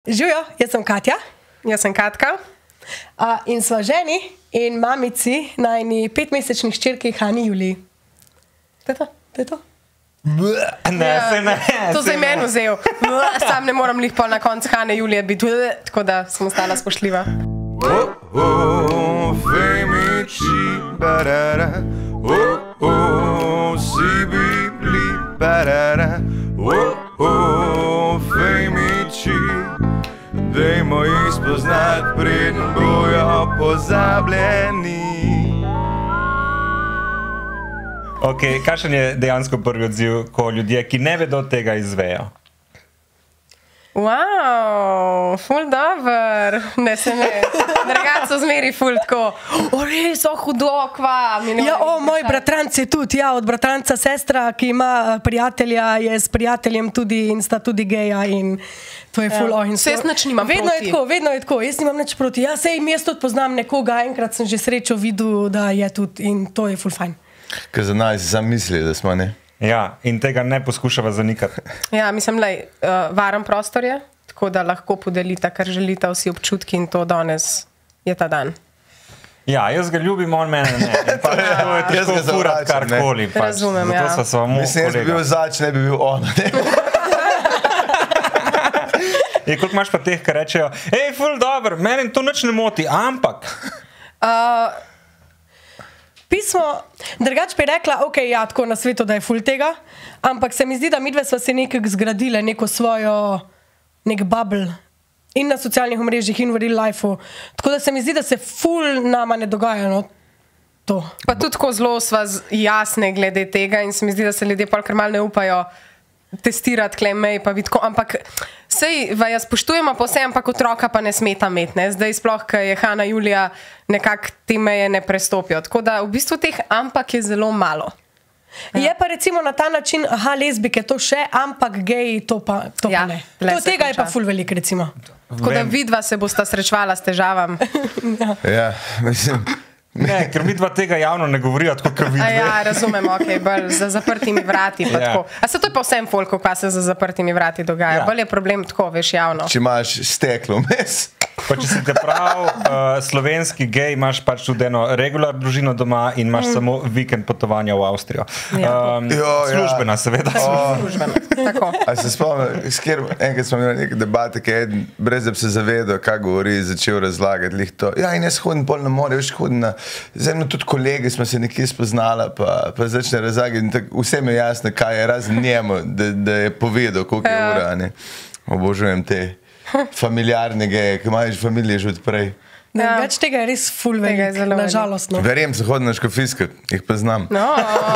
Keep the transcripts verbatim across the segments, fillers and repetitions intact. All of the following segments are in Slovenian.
Živijo, jaz sem Katja. Jaz sem Katka. Uh, in sva ženi in mamici najni petmesečnih hčerki Hani Juliji. To je to? To je to? Ne, Ja, se ne. To se se je meni vzel. Sam ne moram lih pol na koncu Hane Julije biti, tako da sem ostala spoštljiva. Oh, oh, femici, barara. Oh, oh, si bibli, barara. Oh, oh, femici. Dajmo jih spoznat, preden bojo pozabljeni. Ok, kakšen je dejansko prvi odziv, ko ljudje, ki ne vedo tega, izvejo? Wow, ful dober. Ne se ne. Drugače so zmeri ful tako. O, res, o hudo, kva. Mi ne Ja, moremo o, moj vprašati. bratranc je tudi, ja, od bratranca sestra, ki ima prijatelja, je s prijateljem tudi in sta tudi geja in to je ful, oh, in Saj jaz nič nimam vedno proti. je tako, vedno je tako, jaz nimam nič proti. Ja, sej jaz tudi poznam nekoga, enkrat sem že srečo videl, da je tudi in to je ful fajn. Ker za nas zamisli, da smo ne. Ja, in tega ne poskušava zanikati. Ja, mislim, lej, uh, varen prostor je, tako da lahko podelita, kar želita vsi občutki in to danes je ta dan. Ja, jaz ga ljubim, on mene ne. In Pa, to je Jaz težko ga furati zavračam, ne. karkoli. Pač. Razumem, Zato ja. sva samo Mislim, jaz bi kolega. bil zač, ne bi bil on. Ne? Je, koliko imaš pa teh, ki rečejo, hej, ful dobro, meni to nič ne moti, ampak. Uh, Pismo, drugače bi rekla, ok, ja, tako na svetu, da je ful tega, ampak se mi zdi, da midve sva se nekako zgradile neko svojo, nek bubble in na socialnih omrežjih in v real lifeu. Tako da se mi zdi, da se ful nama ne dogaja, no, to. pa tudi tako zelo sva z- jasne glede tega in se mi zdi, da se ljudje pol kar mal ne upajo testirati klemej, pa vidko, ampak sej, vaja spoštujemo pa vse, ampak otroka pa ne smeta imeti, ne, zdaj sploh, ker je Hana Julija, nekako te meje ne prestopijo, tako da v bistvu teh ampak je zelo malo. Ja. Je pa recimo na ta način, aha, lezbike to še, ampak geji to pa, to Ja, pa ne. tle To, se tega je pa konča. ful veliko, recimo. Tako da Vem. vidva se bosta srečevala s težavami. Ja, mislim. Ne, ker mi dva tega javno ne govorijo, tako kot A vidite. ja, razumem, ok, bolj za zaprtimi vrati pa Ja. tako. A se to je pa vsem folku, kaj se za zaprtimi vrati dogaja. Ja. Bolj je problem tako, veš, javno. Če imaš steklo mes. Pa če si te prav uh, slovenski gej, imaš pač tudi eno regular družino doma in imaš mm. samo vikend potovanja v Avstrijo. Ja. Um, Jo, ja. službena, seveda. Službeno. Tako. A se spomnim, s kjer enkrat smo imeli neke debate, ki je eden, brez da bi se zavedal, kaj govori, začel razlagati lih to. Ja, in jaz hodim pol na more, veš, hodim na zemljo, tudi kolegi smo se nekje spoznala, pa, pa začne razlagati in tako vsem je jasno, kaj je razen njemu, da, da je povedal, koliko je Ja. ura, ne. Obožujem te familiarne geje, ki imajo že familije že odprej. Ja. Več tega je res ful Tega je veliko, zelo nažalost. No. Verjem, se hodim na škofijsko, jih poznam. No.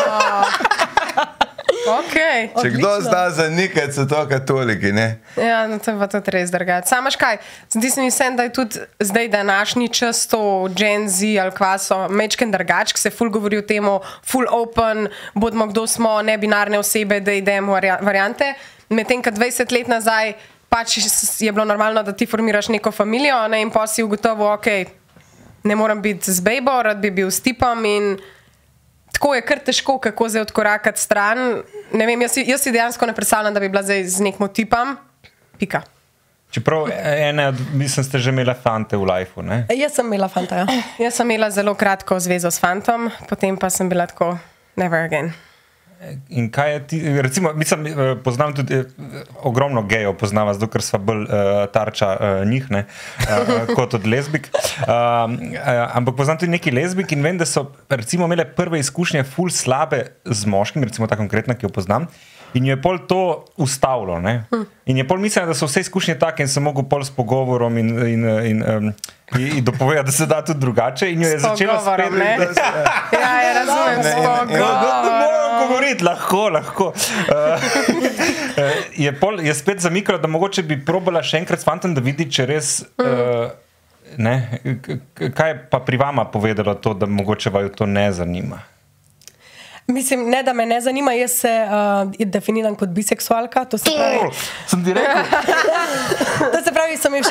Okay. Če kdo odlično. zna zanikati, so to katoliki, ne? Ja, no, to je pa tudi res drugače. Samaš kaj, zdi se mi vsem, da je tudi zdaj današnji čas to Gen Z ali kva so mečken drugač, ki se ful govori o temu, ful open, bodimo kdo smo, nebinarne osebe, da idemo variante. Medtem, ko dvajset let nazaj pač je bilo normalno, da ti formiraš neko familijo, ne, in pa si ugotovil, ok, ne moram biti z bejbo, rad bi bil s tipom in tako je kar težko, kako zdaj odkorakati stran. Ne vem, jaz si, jaz si dejansko ne predstavljam, da bi bila zdaj z nekim tipom. Pika. Čeprav ene od, mislim, ste že imeli fante v lifeu, ne? Jaz sem imela fanta, ja. Jaz sem imela zelo kratko zvezo s fantom, potem pa sem bila tako never again. In kaj je ti, recimo, mislim, eh, poznam tudi eh, ogromno gejev, poznava, zato ker sva bolj uh, tarča uh, njih, ne, uh, kot od lezbik. Uh, uh, ampak poznam tudi neki lezbik in vem, da so recimo imele prve izkušnje ful slabe z moškim, recimo ta konkretna, ki jo poznam. In jo je pol to ustavilo. Ne? In je pol mislila, da so vse izkušnje take in se mogel pol s pogovorom in, in, in, um, in, in dopovedati, da se da tudi drugače. In jo je S začela spet... pogovorom, ne? Ja, ja, razumem, s Ne, pogovorom. moram govoriti, lahko, lahko. Uh, je, pol, je spet zamikala, da mogoče bi probala še enkrat s fantom, da vidi, če res... Uh, ne, k- k- kaj je pa pri vama povedalo to, da mogoče vaju to ne zanima? Mislim, ne, da me ne zanima, jaz se uh, definiram kot biseksualka, to se pravi, Sem ti rekel. to se pravi, so mi všeč fanti,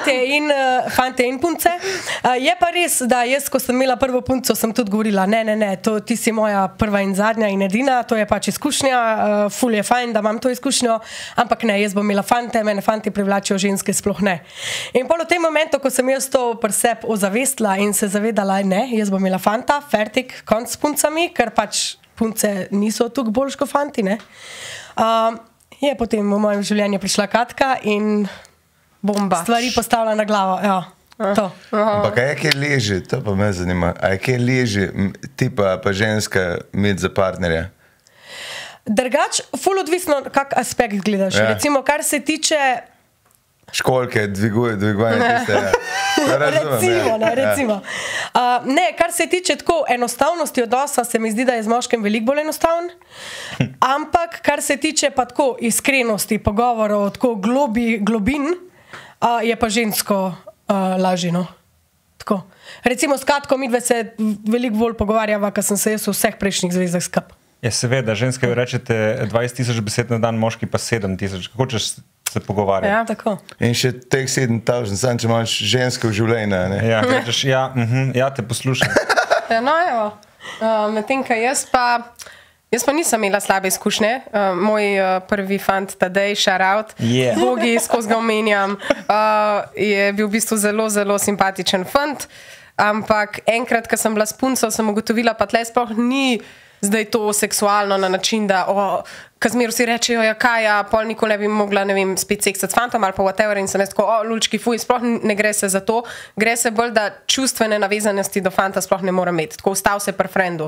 fante in, uh, fante in punce. Uh, je pa res, da jaz, ko sem imela prvo punco, sem tudi govorila, ne, ne, ne, to, ti si moja prva in zadnja in edina, to je pač izkušnja, uh, ful je fajn, da imam to izkušnjo, ampak ne, jaz bom imela fante, mene fanti privlačijo, ženske sploh ne. In pol v tem momentu, ko sem jaz to pri sebi ozavestila in se zavedala, ne, jaz bom imela fanta, fertik, konc s puncami, ker pač punce niso tukaj boljš kot fanti, ne. Uh, je potem v mojem življenju prišla Katka in Bomba. stvari postavila na glavo, ja, to. Ampak a je kaj leži, to pa me zanima, a je kaj leži ti pa, pa ženska imeti za partnerja? Drugač, ful odvisno, kak aspekt gledaš. Ja. Recimo, kar se tiče Školjke, dviguje, dviguje tiste, ja. To razumem, recimo, ja. ne, recimo. Uh, ne, kar se tiče tako enostavnosti odnosa, se mi zdi, da je z moškim veliko bolj enostaven. Ampak, kar se tiče pa tako iskrenosti, pogovorov, tako globi, globin, uh, je pa žensko uh, lažje, no. Tako. Recimo s Katko midve se veliko bolj pogovarjava, ker sem se jaz v vseh prejšnjih zvezah skap. Ja, seveda, ženske vi rečete dvajset tisoč besed na dan, moški pa sedem tisoč. Kako ćeš se pogovarjati? Ja, tako. In še teh sedem tisoč, sam če imaš žensko v življenju, ne? Ja, rečeš, ja, uh -huh, ja, te poslušam. Ja, no, evo. Uh, Medtem, ko jaz pa, jaz pa nisem imela slabe izkušnje. Uh, moj uh, prvi fant, Tadej, shout out, Yeah. Bogi, skozi ga omenjam, uh, je bil v bistvu zelo, zelo simpatičen fant. Ampak enkrat, ko sem bila s punco, sem ugotovila, pa tle sploh ni zdaj to seksualno na način, da oh, kazmer vsi rečejo, ja kaj, ja, pol nikoli ne bi mogla, ne vem, spet seksati s fantom ali pa whatever in sem jaz tako, o, lulčki, fuj, sploh ne gre se za to, gre se bolj, da čustvene navezanosti do fanta sploh ne morem imeti, tako ostal se pri frendu.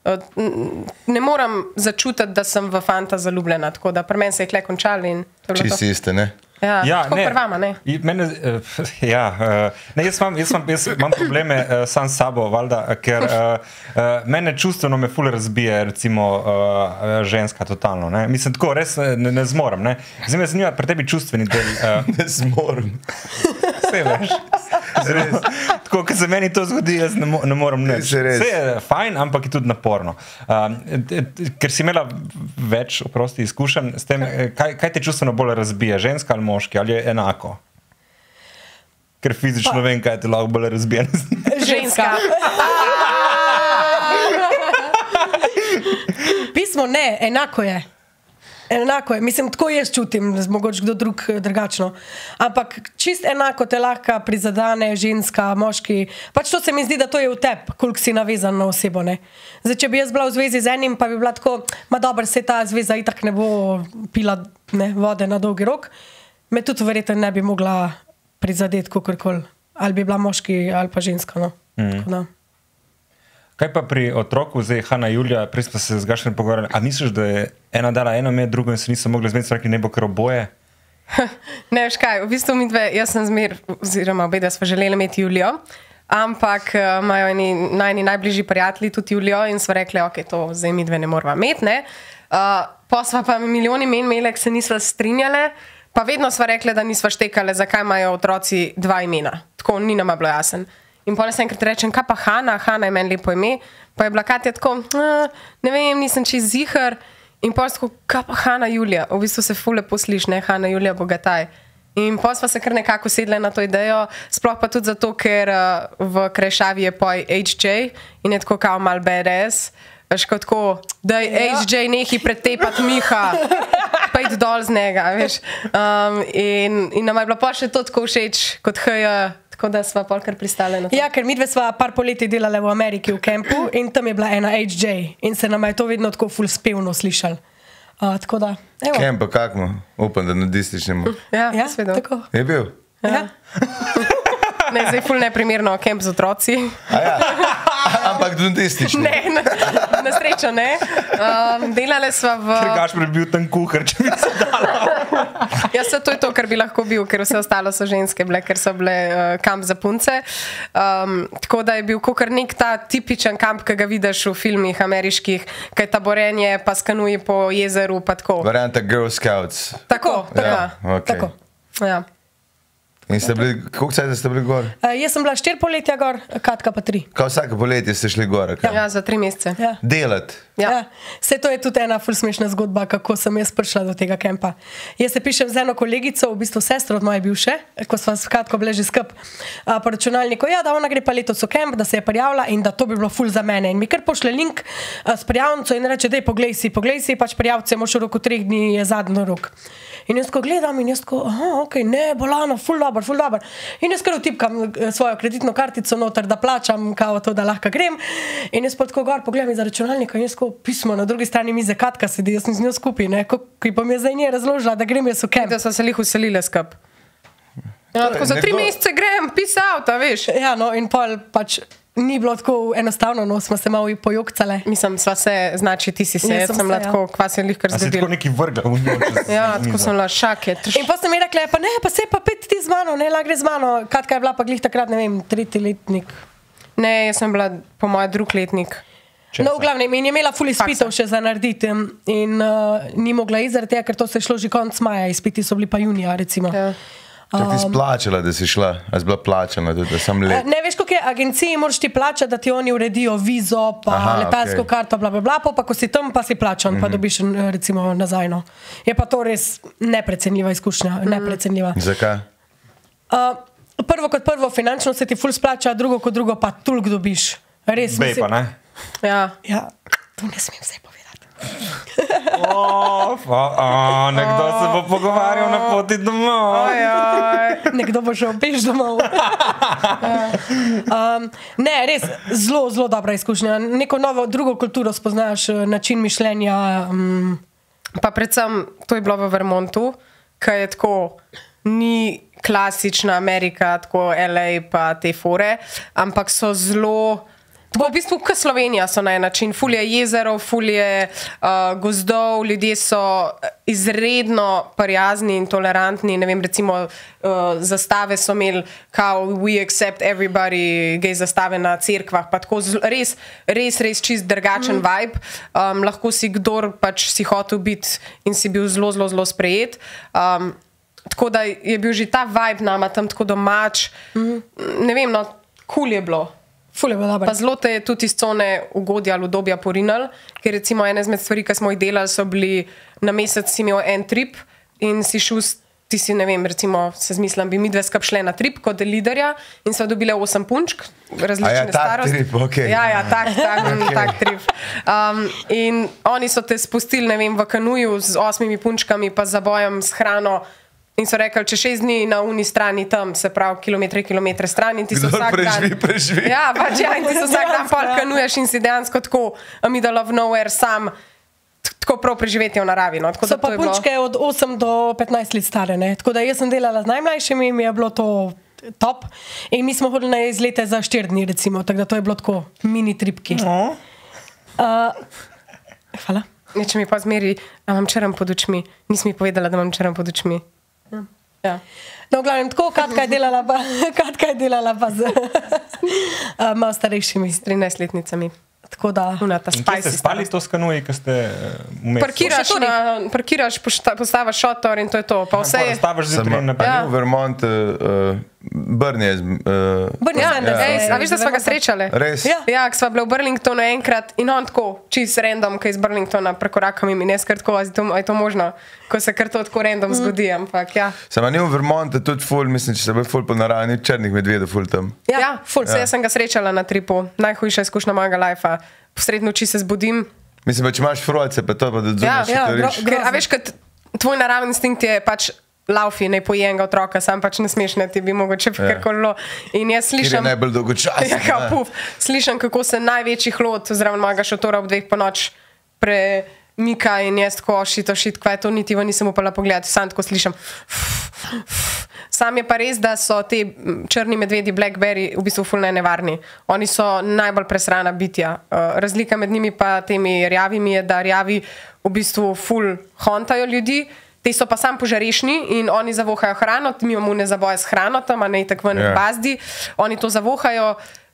Ne moram začutiti, da sem v fanta zaljubljena, tako da pri meni se je kle končal in to je bilo to. Čisto iste, ne? Ja, Ja, tako ne. pri vama, ne? I- Mene, uh, ja, uh, ne, jaz, imam, jaz, imam, jaz imam probleme uh, sam s sabo, valjda, ker uh, uh, mene čustveno me ful razbije, recimo uh, ženska totalno. Ne? Mislim, tako res ne, ne zmorem. Ne? Zdaj me zanima pri tebi čustveni del. Uh, Ne zmorem. Vse veš. Res. Tako, ko se meni to zgodi, jaz ne, mo ne morem nič. Saj res. Vse je fajn, ampak je tudi naporno. Um, ker si imela več, oprosti, izkušenj s tem, kaj, kaj te čustveno bolj razbija, ženska ali moški, ali je enako? Ker fizično pa vem, kaj te lahko bolj razbija. Ženska. Pismo ne, enako je. Enako je, mislim, tako jaz čutim, mogoče kdo drug drugačno. Ampak čist enako te lahko prizadane ženska, moški. Pač to se mi zdi, da to je v tebi, koliko si navezan na osebo. Ne? Zdaj, če bi jaz bila v zvezi z enim, pa bi bila tako, ma dobro, se ta zveza itak ne bo pila ne, vode na dolgi rok, me tudi verjetno ne bi mogla prizadeti kakorkoli. Ali bi bila moški ali pa ženska. No? Mm. Kaj pa pri otroku, zdaj Hanna Julija, prej smo se z Gašperjem pogovarjali, a misliš, da je ena dala eno med, drugo in se niso mogli zmeniti, so rekli, ne bo kar oboje? Ne, veš kaj, v bistvu mi dve, jaz sem zmer, oziroma obe, da smo želeli imeti Julijo, ampak uh, imajo eni najni najbližji prijatelji tudi Julijo in so rekli, ok, to zdaj mi dve ne moramo imeti, ne. Uh, pa sva pa milijon imen imeli, se nisva strinjale, pa vedno sva rekli, da nisva štekale, zakaj imajo otroci dva imena. Tako ni nama bilo jasen. In potem se enkrat rečem, kaj pa Hanna, Hanna je meni lepo ime, pa je bila Katja tako, ne vem, nisem čez zihar. In potem tako, kaj pa Hanna Julija, v bistvu se ful lepo sliši, ne, Hanna Julija Bogataj. In potem sva se kar nekako sedle na to idejo, sploh pa tudi zato, ker uh, v krajšavi je poj H J in je tako kao mal badass. Veš, kot tako, da je ja. H J nehi pretepati Miha, pa id dol z njega, veš. Um, in, in nam je bilo pa še to tako všeč kot H J, tako da sva pol kar pristale na to. Ja, ker midve sva par poleti delale v Ameriki v kampu in tam je bila ena H J in se nam je to vedno tako ful spevno slišal. Uh, tako da, evo. Kem pa kakmo? Upam, da nudističnemu. Ja, Ja, seveda. tako. Je bil? Ja. Ne, zdaj ful neprimerno, kamp z otroci. A ja. Ampak nudistični. Ne, na, na srečo ne. Um, delale sva v... Ker Gašper bi bil tam kuhar, če bi se dala. Ja, se to je to, kar bi lahko bil, ker vse ostalo so ženske bile, ker so bile uh, kamp za punce. Um, tako da je bil kakor nek ta tipičen kamp, ki ga vidiš v filmih ameriških, kaj taborenje, pa skanuje po jezeru, pa tako. Varianta Girl Scouts. Tako, tako. Ja, okej. Tako. Ja. In ste bili, koliko cajta ste bili gor? Uh, jaz sem bila štiri poletja gor, Katka pa tri. Kao vsake poletje ste šli gor, kaj? Ja, za tri mesece. Ja. Delat. Ja. Ja. Vse to je tudi ena ful smešna zgodba, kako sem jaz prišla do tega kempa. Jaz se pišem z eno kolegico, v bistvu sestro od moje bivše, ko sva s Katko bile že skup uh, po računalniku, ja, da ona gre pa letos v kemp, da se je prijavila in da to bi bilo ful za mene. In mi kar pošle link uh, s prijavnico in reče, dej, poglej si, poglej si, pač prijavce moš v roku treh dni je zadnji rok. In jaz ko gledam in jaz ko, aha, ok, ne, bolano, ful dober, ful dober. In jaz kar vtipkam svojo kreditno kartico noter, da plačam kao to, da lahko grem. In jaz pa tako gor pogledam iz računalnika in jaz ko pismo, na drugi strani mize Katka sedi, jaz sem z njo skupaj, ne, ko, ki pa mi je zdaj nje razložila, da grem jaz v kemp. Da so se lih uselile skup. Ja, tako za tri nekdo- mesece grem, peace out, a veš. Ja, no, in pol pač ni bilo tako enostavno, no, smo se malo pojokcale. Mislim, sva se, znači ti si se, Jaz jaz sem sem bila se, ja. tako, kva se je lih kar A si tako zgodilo. neki vrgla v njo čez Ja, tako mizo? sem bila šake. In pa sem mi rekla, pa ne, pa se pa pet ti z mano, ne, lahko gre z mano. Katka je bila pa glih takrat, ne vem, tretji letnik. Ne, jaz sem bila po mojem drug letnik. Česa? No, v glavnem, in je imela ful izpitov še za narediti em, in uh, ni mogla izrati, ker to se je šlo že konc maja, izpiti so bili pa junija, recimo. Ja. Čak ti splačala, da si šla, a si bila plačana tudi, da sem Uh, let. Ne veš, koliko je agenciji, moraš ti plačati, da ti oni uredijo vizo, pa Aha, Aha, letalsko okej. okay. karto, bla, bla, bla, pa, pa ko si tam, pa si plačan, mm -hmm. pa dobiš eh, recimo nazaj. No. Je pa to res neprecenljiva izkušnja, mm -hmm. neprecenljiva. Zakaj? Uh, prvo kot prvo, finančno se ti ful splača, drugo kot drugo pa tulk dobiš. Res, Bej pa, ne? Ja. Ja, to ne smem vse povedati. O, o, o, nekdo se bo pogovarjal na poti domov. Ojoj. Nekdo bo šel peš domov. um, ne, res, zelo, zelo dobra izkušnja. Neko novo, drugo kulturo spoznaš, eh, način mišljenja. Um, Pa predvsem to je bilo v Vermontu, ki je tako, ni klasična Amerika, tako L A pa te fore, ampak so zelo, tako v bistvu kot Slovenija so na en način, ful je jezerov, ful je uh, gozdov, ljudje so izredno prijazni in tolerantni, ne vem, recimo uh, zastave so imeli, kao we accept everybody, gej zastave na cerkvah, pa tako zl, res, res, res čist drugačen mm. vibe, um, lahko si kdor pač si hotel biti in si bil zelo, zelo, zelo sprejet. Um, tako da je bil že ta vibe nama tam tako domač, mm. ne vem, no, kul cool je bilo. ful je bilo dobro. Pa zelo te je tudi iz cone ugodja ali udobja porinal, ker recimo ene izmed stvari, ki smo jih delali, so bili na mesec si imel en trip in si šel, ti si ne vem, recimo se zmislim, bi mi dve skup šle na trip kot liderja in so dobile osem punčk, različne A ja, tak starosti. trip, okej. Ja, ja, tak, tak, okay. tak trip. Um, in oni so te spustili, ne vem, v kanuju z osmimi punčkami pa za bojem s hrano. In so rekli, če šest dni na uni strani tam, se pravi kilometre, kilometre stran in ti so Kdor vsak preživi, dan... preživi. Ja, pač ja, in ti so vsak dan pol kanuješ in si dejansko tako a middle of nowhere sam, t- tako prav preživeti v naravi. No. Tako So da to pa je bilo- punčke od osem do petnajst let stare. Ne? Tako da jaz sem delala z najmlajšimi in mi je bilo to top. In mi smo hodili na izlete za štiri dni, recimo, tako da to je bilo tako mini tripki. No. Uh, hvala. Ne, če mi pa zmeri, a imam črn pod očmi. Nisi mi povedala, da imam črn pod očmi. Ja. No, v glavnem, tako Katka je delala pa, Katka je delala pa z uh, malo starejšimi. S trinajstletnicami. Tako da, Una ta In kje ste spicy spali starost. to skanuji, ki ste uh, vmes? Parkiraš, Še tudi. na, parkiraš pošta, postaviš šotor in to je to. Pa vse je... Stavaš Sem zjutraj naprej. Ja. v Vermont, uh, Brne je... Uh, Brni Ja, Sanders ej, je- a veš, da smo ga srečali? res? Ja. Ja, ko smo bili v Burlingtonu enkrat in on tako, čist random, ki iz Burlingtona prekorakam in jaz kar tako, a je to, a je to možno, ko se kar to tako random zgodi, ampak ja. Sama ni v Vermontu tudi ful, mislim, če se bo ful po naravi, ni črnih medvedov ful tam. Ja, Ja, ja ful, ja. Jaz sem ga srečala na tripu, najhujša izkušnja mojega lajfa. Posred noči se zbudim. Mislim, pa če imaš frojce, pa to pa da Ja, zunaj ja, šotoriš. gro- Ker, a veš, kad tvoj naravni instinkt je pač laufi, ne poji enega otroka, sam pač ne smeš, ne ti bi mogoče Ja. karkoli bilo. In jaz Kjer je slišim... najbolj dolgočasen. Ja, kao, ne. puf, slišim, kako se največji hlod zraven mojega šotora ob dveh po noč premika in jaz tako šito, šit, kva je to, niti ven nisem upala pogledati, sam tako slišim. Sam je pa res, da so te mm, črni medvedi Blackberry v bistvu fulne nevarni. Oni so najbolj presrana bitja. Uh, razlika med njimi pa temi rjavimi je, da rjavi v bistvu ful hontajo ljudi, te so pa sam požarešni in oni zavohajo hrano, mi imamo ne zaboje s hrano tam, a ne tako ven Ja. v bazdi, oni to zavohajo,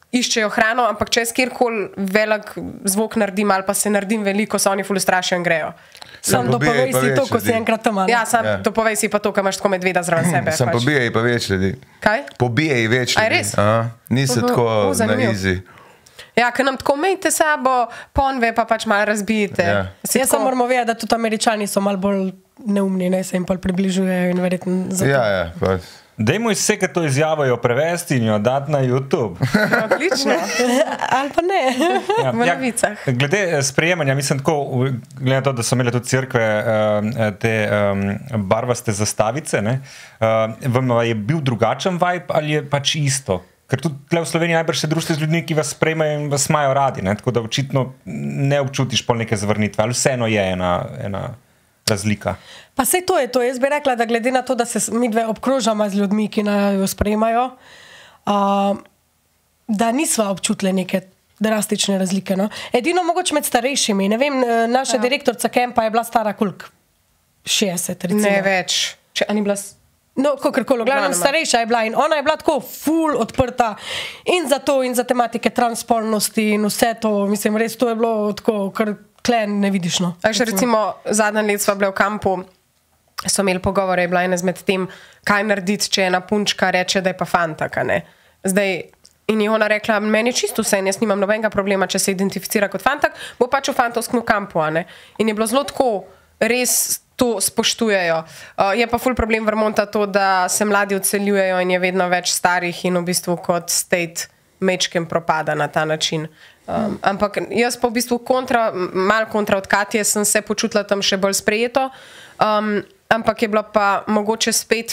iščejo hrano, ampak če jaz kjerkoli velik zvok naredim ali pa se naredim veliko, se oni ful ustrašijo in grejo. Sam pobijaj dopovej pa si več to, ko si ljudi. enkrat tam. Ja, sam Ja. ja. dopovej si pa to, ko imaš tako medveda zraven sebe. Sam pač. pobijaj pa več ljudi. Kaj? Pobijaj več A je ljudi. res? Aha, nisi Mhm. tako O, na zanimivo. easy. Ja, ker nam tako mejte sabo, ponve pa pač malo razbijete. Ja. Si Jaz tako- samo moramo vedeti, da tudi Američani so malo bolj neumni, ne se jim pa približujejo in verjetno zato. Ja, ja, pa. Dajmo vse, ki to izjavo prevesti in jo dati na YouTube. Odlično. Ali pa ne. Ja, V novicah. glede eh, sprejemanja, mislim, tako, glede na to, da so imeli tudi cerkve eh, te um, barvaste zastavice, ne, uh, vam je bil drugačen vibe ali je pač isto? Ker tudi tukaj v Sloveniji najbrž se družite z ljudmi, ki vas sprejmejo in vas imajo radi, ne, tako da očitno ne občutiš pol neke zavrnitve, ali vseeno je ena, ena razlika. Pa sej to je to. Jaz bi rekla, da glede na to, da se mi dve obkrožamo z ljudmi, ki naj jo sprejemajo, uh, da nisva občutili neke drastične razlike. No? Edino mogoče med starejšimi. Ne vem, naša ja. direktorica Kempa je bila stara koliko? šestdeset, recimo. Ne več. Če, a ni bila... s- No, kakorkoli, glavno starejša je bila in ona je bila tako ful odprta in za to, in za tematike transpolnosti in vse to. Mislim, res to je bilo tako, kar klen ne vidiš. No. A še recimo zadnji let sva bili v kampu, so imeli pogovore, je bila ena izmed tem, kaj narediti, če ena punčka reče, da je pa fantak, a ne. Zdaj, in je ona rekla, meni je čisto vse, jaz nimam nobenega problema, če se identificira kot fantak, bo pač v fantovskem kampu, a ne. In je bilo zelo tako, res to spoštujejo. Uh, je pa ful problem Vermonta to, da se mladi odseljujejo in je vedno več starih in v bistvu kot state mečkem propada na ta način. Um, ampak jaz pa v bistvu kontra, mal kontra od Katje sem se počutila tam še bolj sprejeto, um, ampak je bilo pa mogoče spet,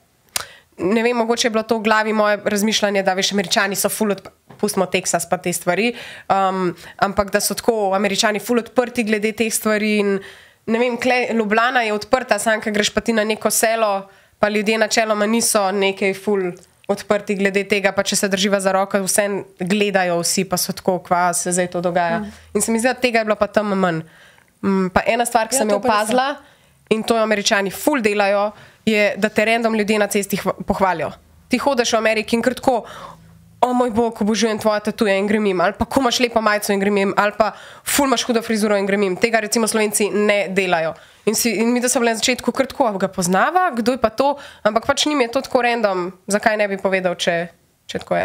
ne vem, mogoče je bilo to v glavi moje razmišljanje, da veš, Američani so ful odprti, pustimo Teksas pa te stvari, um, ampak da so tako Američani ful odprti glede teh stvari in ne vem, kle, Ljubljana je odprta, sam, ker greš pa ti na neko selo, pa ljudje načeloma niso nekaj ful odprti glede tega, pa če se drživa za roko, vse gledajo vsi, pa so tako, kva se zdaj to dogaja. Mm. In se mi zdi, da tega je bilo pa tam manj. Mm, pa ena stvar, ki Ja, sem jo to pa res je. opazila, in to jo Američani ful delajo, je, da te random ljudje na cesti hva- pohvalijo. Ti hodiš v Ameriki in kar tako, o moj bog, obožujem tvoje tatuje in grem jim, ali pa ko imaš lepo majico in grem jim, ali pa ful imaš hudo frizuro in grem jim. Tega recimo Slovenci ne delajo. In, si, in mi, da sem bila na začetku kar tako, a ga poznava, kdo je pa to, ampak pač njim je to tako random, zakaj ne bi povedal, če, če tako je.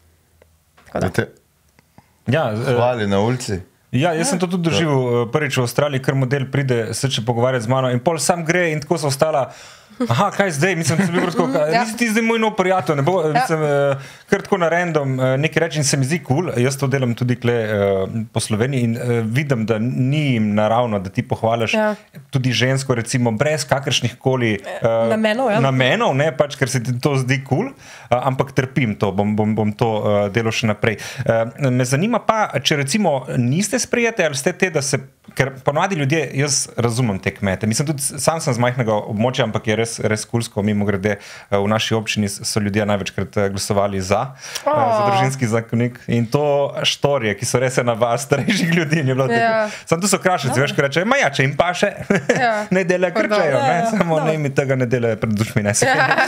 Tako da. Da te Ja, eh, hvali na ulici. Ja, jaz sem to tudi doživel prvič v Avstraliji, ker model pride se če pogovarjati z mano in pol sam gre in tako so ostala. Aha, kaj zdaj? Mislim, da je tako, Ja. nisi ti zdaj moj nov prijatelj, ne bo, Ja. mislim, eh, kar tako na random eh, nekaj reči in se mi zdi kul, cool. Jaz to delam tudi kle eh, po Sloveniji in eh, vidim, da ni jim naravno, da ti pohvališ Ja. tudi žensko, recimo, brez kakršnih koli eh, Namenov, ja. namenov, ne, pač, ker se ti to zdi kul, cool, uh, ampak trpim to, bom, bom, bom to uh, delal še naprej. Uh, me zanima pa, če recimo niste sprejete ali ste te, da se, ker ponovadi ljudje, jaz razumem te kmete, mislim tudi sam sem z majhnega območja, ampak je res, res kulsko, mimo grede uh, v naši občini so ljudje največkrat uh, glasovali za, uh, za družinski zakonik in to štorije, ki so res na vas starejših ljudi, ni bilo Ja. tega. Sam tu so krašeci, veš, ko reče, ma ja, če jim paše, Ja. ne delajo krčajo, Ja, ne, ja. samo ne mi tega ne delajo pred dušmi, ne se.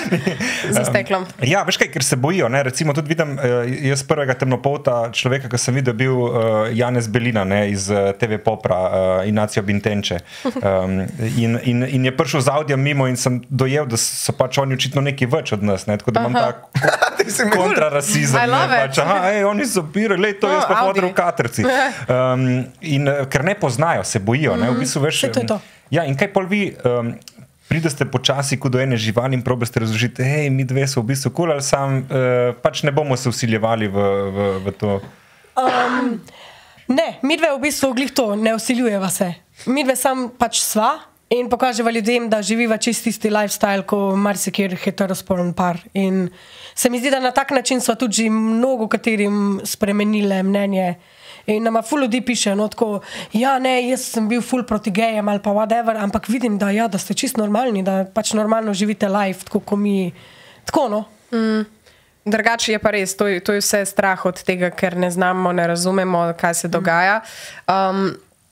Za steklom. Ja, veš kaj, ker se bojijo. Ne? Recimo, tudi vidim, eh, jaz prvega temnopolta človeka, ki sem videl, bil uh, Janez Belina ne? iz uh, T V Popra, uh, Inacio Bintenče. Um, in, in, in je prišel z audijem mimo in sem dojel, da so pač oni očitno nekaj več od nas. Ne? Tako da imam Aha. ta Ti si imel- kontrarasizem. I love ne, it. Pač, aha, ej, oni so piri, glej, to Oh, jaz pa Audi. hodil v katrci. Um, in uh, ker ne poznajo, se bojijo. Ne? V bistvu, veš, Saj to je to. Ja, in kaj pol vi, um, pridete počasi kot do ene živali in probeste razložiti, hej, mi dve so v bistvu kul, ali sam uh, pač ne bomo se usiljevali v, v, v to. Um, ne, mi dve v bistvu glih to ne usiljujeva se. Mi dve sam pač sva in pokaževa ljudem, da živiva čist isti lifestyle kot marsikjer heterospolen par. In se mi zdi, da na tak način sva tudi že mnogo katerim spremenile mnenje. In nama ful ljudi piše, no tako, ja ne, jaz sem bil ful proti gejem ali pa whatever, ampak vidim, da, ja, da ste čist normalni, da pač normalno živite life, tako kot mi. Tako, no. Drugače je pa res, to je, to je vse strah od tega, ker ne znamo, ne razumemo, kaj se dogaja. Um,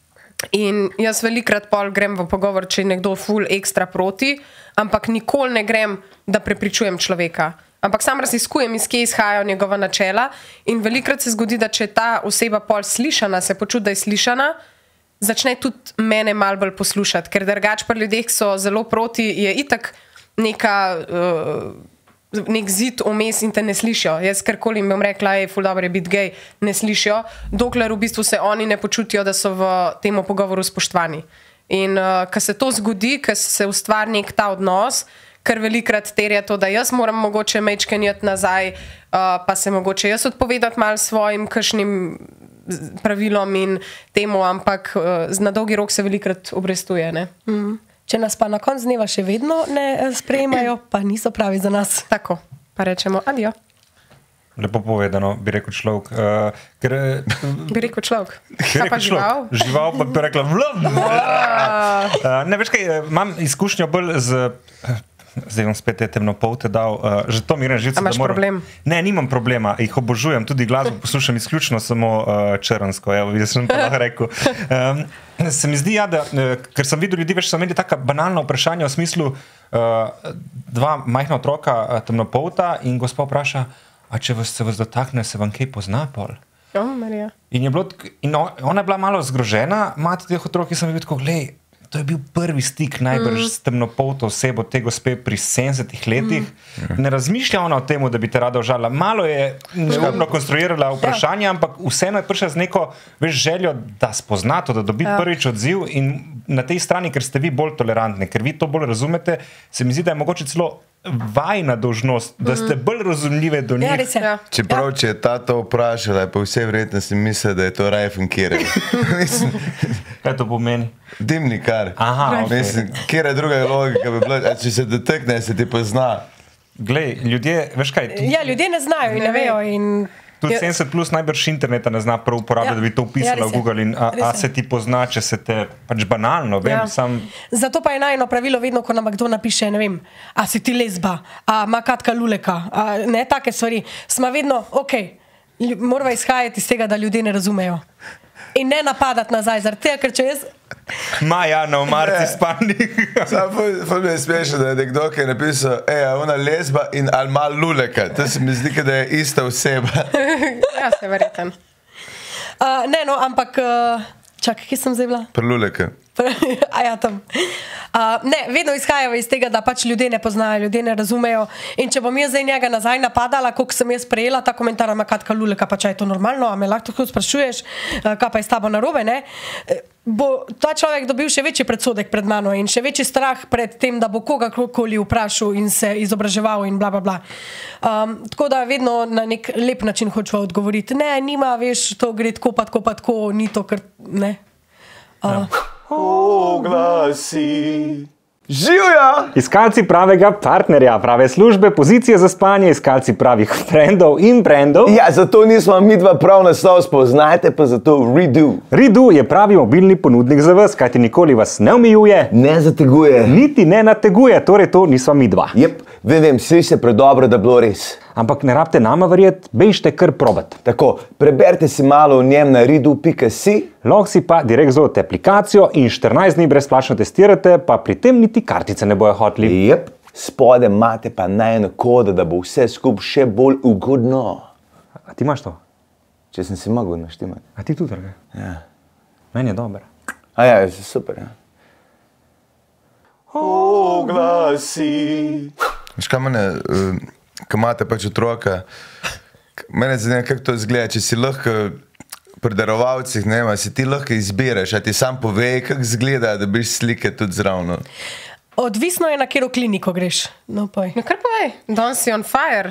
in jaz velikrat pol grem v pogovor, če je nekdo ful ekstra proti, ampak nikoli ne grem, da prepričujem človeka. ampak sam raziskujem, iz kje izhajajo njegova načela in velikrat se zgodi, da če je ta oseba pol slišana, se počuti, da je slišana, začne tudi mene malo bolj poslušati, ker drugače pri ljudeh, ki so zelo proti, je itak neka, uh, nek zid vmes in te ne slišijo. Jaz karkoli jim bom rekla, je ful dobro je biti gej, ne slišijo, dokler v bistvu se oni ne počutijo, da so v tem pogovoru spoštovani. In uh, ko se to zgodi, ko se ustvari nek ta odnos, ker velikrat terja to, da jaz moram mogoče mečkenjati nazaj, uh, pa se mogoče jaz odpovedati malo svojim kakšnim pravilom in temu, ampak uh, na dolgi rok se velikrat obrestuje. Ne? Mm. Če nas pa na koncu dneva še vedno ne sprejemajo, pa niso pravi za nas. Tako, pa rečemo adijo. Lepo povedano, bi rekel človek. Uh, ker, bi rekel človek. Kaj pa žival? Žival pa bi rekla vlad. uh, ne, veš kaj, imam izkušnjo bolj z... Zdaj bom spet te temnopolte dal. Uh, že to mi reži, da imaš moram... problem? Ne, nimam problema. Jih obožujem. Tudi glasbo poslušam izključno samo uh, črnsko. Evo, jaz sem pa lahko rekel. Um, se mi zdi, ja, da, uh, ker sem videl ljudi, več so imeli taka banalna vprašanja v smislu uh, dva majhna otroka uh, temnopolta in gospa vpraša, a če vas se vas dotakne, se vam kaj pozna pol? Oh, Marija. In, je bilo, in ona je bila malo zgrožena, mati teh otrok, ki sem videl tako, glej, to je bil prvi stik najbrž mm. s temnopolto osebo te gospe pri sedemdesetih letih. Mm. Ne razmišlja ona o tem, da bi te rada užala. Malo je neumno konstruirala vprašanje, ampak vseeno je prišla z neko veš, željo, da spozna to, da dobi ja. prvič odziv in na tej strani, ker ste vi bolj tolerantni, ker vi to bolj razumete, se mi zdi, da je mogoče celo vajna dolžnost, da ste bolj razumljive do njih. Ja, res je. Ja. Čeprav, če je ta to vprašala, je pa vse verjetnosti misli, da je to Rajfen Kere. Kaj to pomeni? Dimnikar. Aha, ok. Mislim, kera druga logika bi bila, a če se dotakne, se ti pozna. Glej, ljudje, veš kaj? Ja, ljudje ne znajo in ne vejo in... Tudi sedemdeset plus najbrž interneta ne zna prav uporabljati, Ja. da bi to upisala Ja, v Google in a, Res a je. se ti pozna, če se te pač banalno, vem, Ja. sam... Zato pa je najno pravilo vedno, ko nam kdo napiše, ne vem, a si ti lesba, a ima katka luleka, a ne, take stvari. Smo vedno, ok, moramo izhajati iz tega, da ljudje ne razumejo. In ne napadati nazaj, zaradi tega, ker če jaz... Majana v marci spani. Samo ful mi je smešno, da je nekdo, ki je napisal, ej, a ona lesba in ali ima luleka. To se mi zdi, da je ista oseba. Ja, se verjeten. Uh, ne, no, ampak... Uh, čakaj, kje sem zdaj bila? Pri luleka. A ja, tam. Uh, ne, vedno izhajajo iz tega, da pač ljudje ne poznajo, ljudje ne razumejo. In če bom jaz zdaj njega nazaj napadala, koliko sem jaz prejela ta komentar, ima katka luleka, pa če je to normalno, a me lahko tako sprašuješ, uh, kaj pa je s tabo narobe, ne? Bo ta človek dobil še večji predsodek pred mano in še večji strah pred tem, da bo kogarkoli vprašal in se izobraževal in bla, bla, bla. Um, tako da vedno na nek lep način hočeva odgovoriti. Ne, nima, veš, to gre tako pa tako pa tako, ni to, kar ne. Uh, Oglasi. Živja! Iskalci pravega partnerja, prave službe, pozicije za spanje, iskalci pravih frendov in brendov. Ja, zato nismo mi dva prav naslov spoznajte, pa zato Redo. Redo je pravi mobilni ponudnik za vas, kajti nikoli vas ne omejuje, Ne zateguje. niti ne nateguje, torej to nisva mi dva. Jep, vem, vem, sliši se predobro, da bilo res. Ampak ne rabite nama verjeti, bežite kar probat. Tako, preberite si malo o njem na redo pika si. Lahko si pa direkt zvolite aplikacijo in štirinajst dni brezplačno testirate, pa pri tem niti kartice ne bojo hotli. Jep, spode imate pa najeno kodo, da bo vse skup še bolj ugodno. A ti imaš to? Če sem si mogel naštimati. A ti tudi, drage? Ja. Meni je dober. A ja, super, ja. Oglasi. Veš kaj mene, uh, ko imate pač otroka, mene zanima, kako to izgleda, če si lahko pri darovalcih, ne vem, si ti lahko izbereš, a ti sam povej, kako izgleda, da biš slike tudi zravno. odvisno je, na katero kliniko greš. No, poj. No, kar povej, danes si on fire.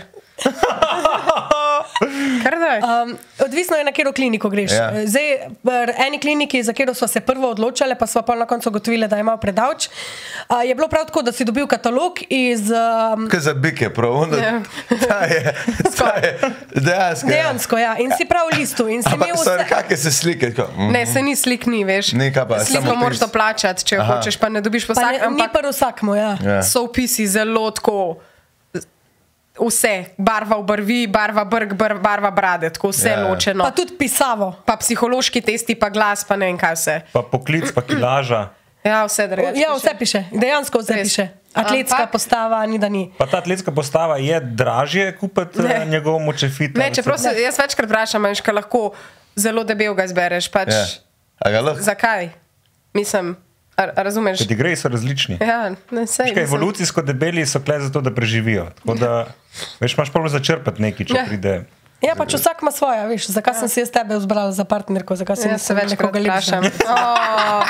Kar daj. Um, odvisno je, na katero kliniko greš. Ja. Zdaj, v eni kliniki, za katero smo se prvo odločili, pa smo pa na koncu ugotovili, da je malo predavč, uh, je bilo prav tako, da si dobil katalog iz... Um, Kaj za bike, prav? Ono, Ja. ta je, ta je, dejansko. ja. dejansko, ja. In si prav v listu. In si Ampak, imel sorry, vse... kakšne se slike? Tako, mm. Ne, se ni slik, ni, veš. Ni, kaj pa, Sliko samo moraš opis. doplačati, če jo Aha. hočeš, pa ne dobiš po Pa ne, vsakem, ni ampak pa vsakmu, ja. Ja. so opisi zelo tako. Vse, barva obrvi, barva brk, bar- barva brade, tako vse Ja. ločeno. Pa tudi pisavo. Pa psihološki testi, pa glas, pa ne vem kaj vse. Pa poklic, pa kilaža. Ja, vse drugače. Ja, vse piše, dejansko vse Res. piše. Atletska Ampak- postava, ni da ni. Pa ta atletska postava je dražje kupiti Ne. njegovemu čefita. Ne, čeprav se jaz večkrat vprašam, veš, kaj lahko zelo debel ga izbereš. Pač, Ja. A ga lahko? Zakaj? Mislim, a, a razumeš? Ker ti greji so različni. Ja, ne sej. Veš kaj, evolucijsko debeli so kle zato, da preživijo. Tako da, veš, imaš problem začrpati nekaj, če Ja. pride. Ja, pač vsak ima svoje, veš, zakaj sem si jaz tebe izbrala za partnerko, zakaj sem Jaz se večkrat nekoga lepša. vprašam. Oh,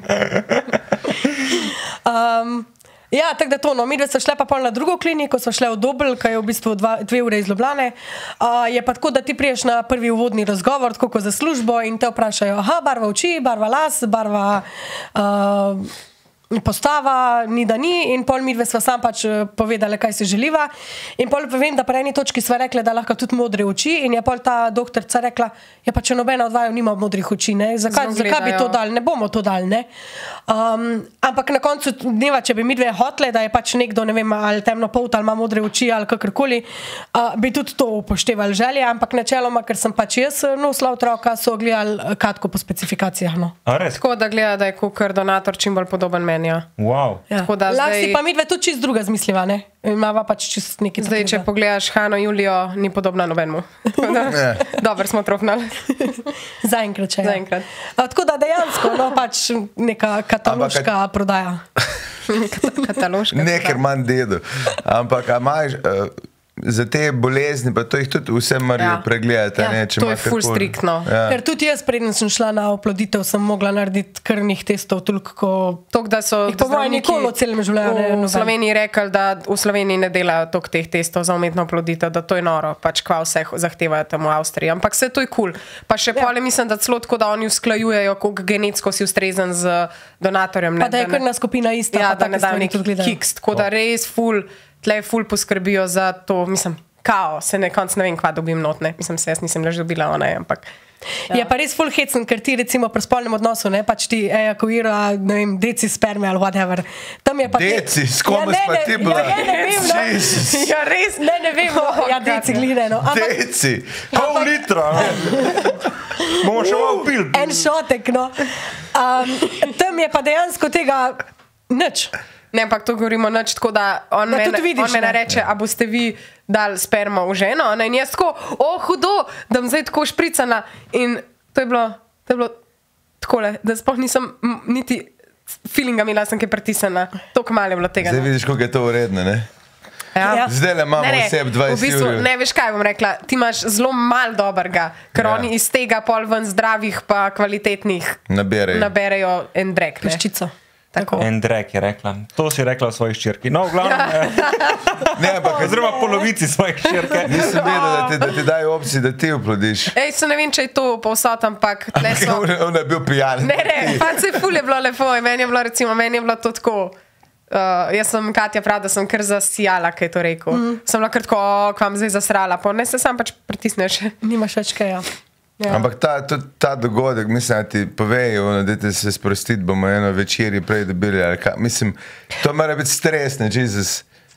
Um, ja, tako da to, no, mi dve smo šle pa pol na drugo kliniko, smo šle v Dobl, ki je v bistvu dva, dve ure iz Ljubljane. Uh, je pa tako, da ti priješ na prvi uvodni razgovor, tako kot za službo in te vprašajo, aha, barva oči, barva las, barva uh, postava, ni da ni in pol mi dve sva sam pač eh, povedali, kaj si želiva. In pol vem, da po eni točki sva rekli, da lahko tudi modre oči in je pol ta doktorica rekla, ja pa če nobena od vaju nima modrih oči, ne, zakaj, Zelo zakaj bi to gledajo. dali, ne bomo to dali, ne. Um, ampak na koncu dneva, če bi mi dve hotele, da je pač nekdo, ne vem, ali temno polt ali ima modre oči ali kakorkoli, uh, bi tudi to upoštevali želje, ampak načeloma, ker sem pač jaz nosila otroka, so gledali eh, Katko po specifikacijah, no. A res? tako da gleda, da je kukar donator čim bolj podoben meni. Ja. Wow. Ja. Tako da Lahko zdaj- si pa mi dve tudi čist druga zmisliva, ne? Imava pač čist nekaj Zdaj, če drugega. pogledaš Hano Julijo, ni podobna nobenemu. Tako da, Dobro smo trofnali. Zaenkrat še. Ja. Zaenkrat. A, tako da dejansko, no, pač neka kataloška prodaja. Kataloška. Ne, ker manj dedo. Ampak a imaš uh, za te bolezni, pa to jih tudi vse morajo Ja. pregledati. Ja. Ne, če To je ima ful karkoli. striktno. Ja. Ker tudi jaz, preden sem šla na oploditev, sem mogla narediti krvnih testov, toliko, ko Tok, da so Jih po mojem zdravniki nikoli v celem življenju ne v noben. Sloveniji rekli, da v Sloveniji ne delajo toliko teh testov za umetno oploditev, da to je noro, pač kva vse zahtevajo tam v Avstriji. Ampak vse to je kul. Cool. Pa še ja. Pole mislim, da celo tako, da oni usklajujejo, koliko genetsko si ustrezen z donatorjem. pa da je krvna skupina ista, Ja, pa da take ne da stvari neki tudi gledajo. kiks. Tako da res ful, tle ful poskrbijo za to, mislim, kao, se ne konc ne vem, kva dobim notne. Mislim, se jaz nisem lež dobila, ona je, ampak. Ja. Je pa res full hecen, ker ti recimo pri spolnem odnosu, ne, pač ti ejakulira, ne vem, deci sperme ali whatever. Tam je pa te- Deci, s kom ne, si pa ne, ti bila? Ja, ne, ne vem, no. Jezus. Ja, res. Ne, ne vem, no. Ja, deci gline, no. Ampak Deci. Pol litra. ne? Bomo še malo pil. en šotek, no. Um, tam je pa dejansko tega nič. Ne, ampak to govorimo nič tako, da on Da mene, tudi vidiš, on mene ne. reče, a boste vi dali spermo v ženo, ne? In jaz tako, o hudo, da bom zdaj tako špricana. In to je bilo, to je bilo takole, da sploh nisem m, niti feelinga imela, sem kaj pritisnjena. Toliko malo je bilo tega. Zdaj no. vidiš, koliko je to vredno. Ne? Ja. Zdaj le imamo vse dvajset v bistvu, ur. ne veš kaj bom rekla, ti imaš zelo malo dobrega, ker Ja. oni iz tega pol ven zdravih pa kvalitetnih Naberejo. naberejo en drek. ne. Peščico. Tako. En drek je rekla. To si rekla v svoji ščirki. No, v glavnem, eh, Ne, ampak oziroma polovici svoje ščirke. nisem vedel, da ti, da ti dajo opcije, da ti oplodiš. Ej, se ne vem, če je to povsod, ampak tle so. On je bil pijan. Ne, ne, pač se ful je bilo lepo. In meni je bilo, recimo, meni je bilo to tako. Uh, jaz sem Katja prav, da sem kar zasijala, kaj je to rekel. Mm. Sem bila kar tako, o, kva vam zdaj zasrala, pa ne se sam pač pritisneš. Nimaš več kaj, ja. Ja. Ampak ta, tudi ta dogodek, mislim, da ti povejo, da te se sprostiti, bomo eno večerji prej dobili. ali kaj. Mislim, to mora biti stresno, Jezus.